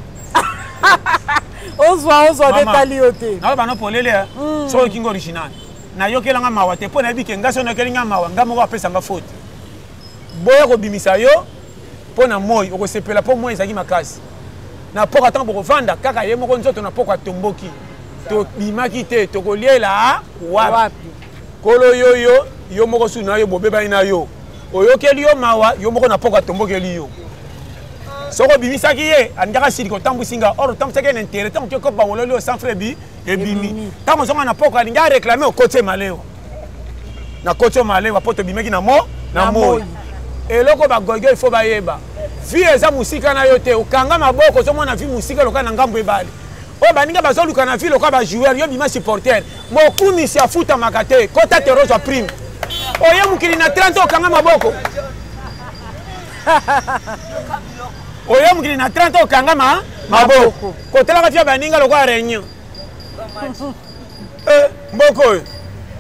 ozwa ozwa te tali yo te naoba no polele soko okinga original nayokelanga mawa te mpo nayebi ke nga so nayokeli nga mawa nga moko apesanga faute boya kobimisa yo mpo na moi okosepela mpo moi ezalaki makasi na poko ntango bokovanda kaka ye moko nzoto na poko atomboki tobimaki te tokoliela wapi kolo yoyo yo moko su na yo bobebani na yo oyokeli yo mawa yo moko na poko atombokeli yo soko obimisaki ye andaka sili kotambwisinga or otambwisaki na intere ntango okekopa wololi yo sans frais ebimi ntango ozonga na poko alingi areklame okoti malewa na koti malewa mpo tobimaki na mo na moi eloko bagogo ifo bayeba vi eza musika na yo te okanga maboko ozomona vi musika loka na ngambo ebale oyo baninga bazoluka na vi loka bajoueur yo bima supporter mokumisi afutamaka te kota te rozwa prime oye mokili na trente okanga maboko oye mokili na trente okanga maboko kotelaka fia baninga loka réunion mboko oyo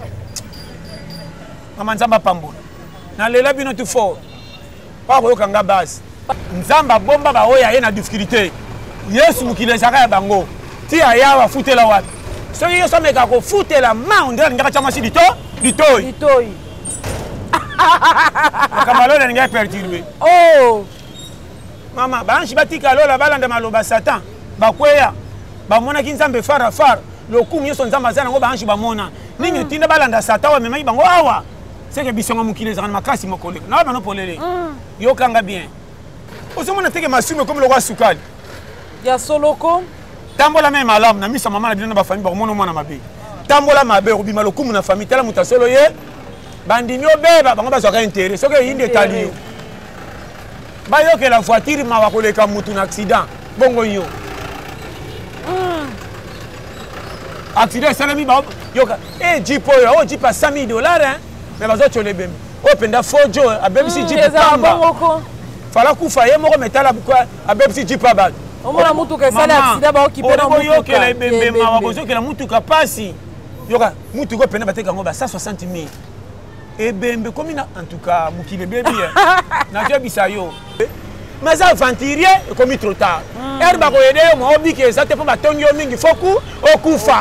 mama nzambe apambola nalela bino tu fort pa koyokanga basi nzambe abomba baoyo aye na difficulté yesu mokili ezaka ya bango ti ayawa afutela wapi soki yo someka kofutela ma ondela alingaka tia mwasi litoi makambo alo alingaka perturbe mama banchi batika lola balanda maloba satan bakweya bamonaki nzambe fara fara lokumu nyonso nzambe aza nango banchi bamona ningi tinda balanda satan wa memaki bango awa seke bisongo mokili ezaka na makasi mokolo na bano polele yokanga bien ozomona teke masume comme le roi sukali ya soloko tambola me malamu na misa mama na bino na bafamille bakomona mwana mabe tambola mabe obima lokumu na famille tala muta solo ye bandimi obeba bango bazwaka intérêt soki eyindi etali yo bayokela voiture mawa koleka mutu na accident bongo yo accident esalemi yoka e jip oyo o jip a cent mille dollars mais bazotyola ebembe oyo penda fojo abebisi jip pamba fala kufa ye moko metala abebisi jip a bato omona mutuka esali accident baokipena oyokela ebembe mawa kozokela mutuka pasi yoka mutuka openda bateka yango ba cent soixante mille ebembe komi na en tout cas mokili ebebi nazoyebisa yo mais aventurier ekomi trop tard ere bakoyede yo mwa obiki eza te mpo batongi yo mingi foku okufa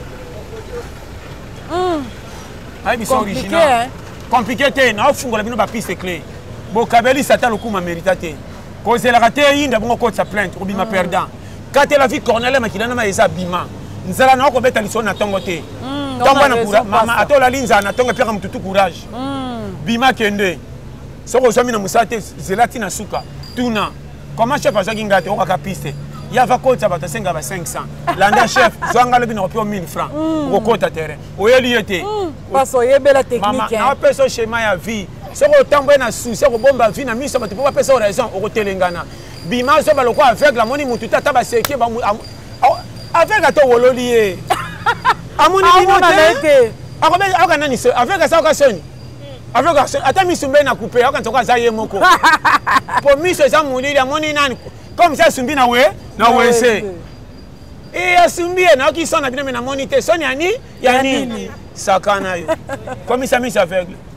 ayebiso original compliqué te naofungola bino bapiste clé bokabelisa ata lokumu amerita te kozelaka te yinda bongo kotisa plainte obima perdant katela vi cornele makilana ma eza bima nzala na okobeta lisolo na ntongo te ntongo na mama atolali nzala na ntongo epiaka mututu courage bima kende soko ozwami na mosala te zela ntina suka tuna comment chef azwaki ngai te okaka piste ye ava kotisa bato asenga ba cinq cents landa chef zwanga lobi na kopio mille francs okokota terrain oyeli ye te naopesa schéma ya vie soko otamboye na susi okobomba vie na miso bato mpo bapesa raison okotelengana bima azoba lokwa aveugle amoni mutu te ata baseki aveugle ata owololi ye amoni bino te akoka nani aveugle asa oka soni aveugle ata miso mbe na coupe aoka nzoko aza ye moko po miso eza molili amoni nani comme ça asumbi na we na wese e asumbi ye naoki sona bino me namoni te soni yani ya nini sakana yo komisa miso aveugle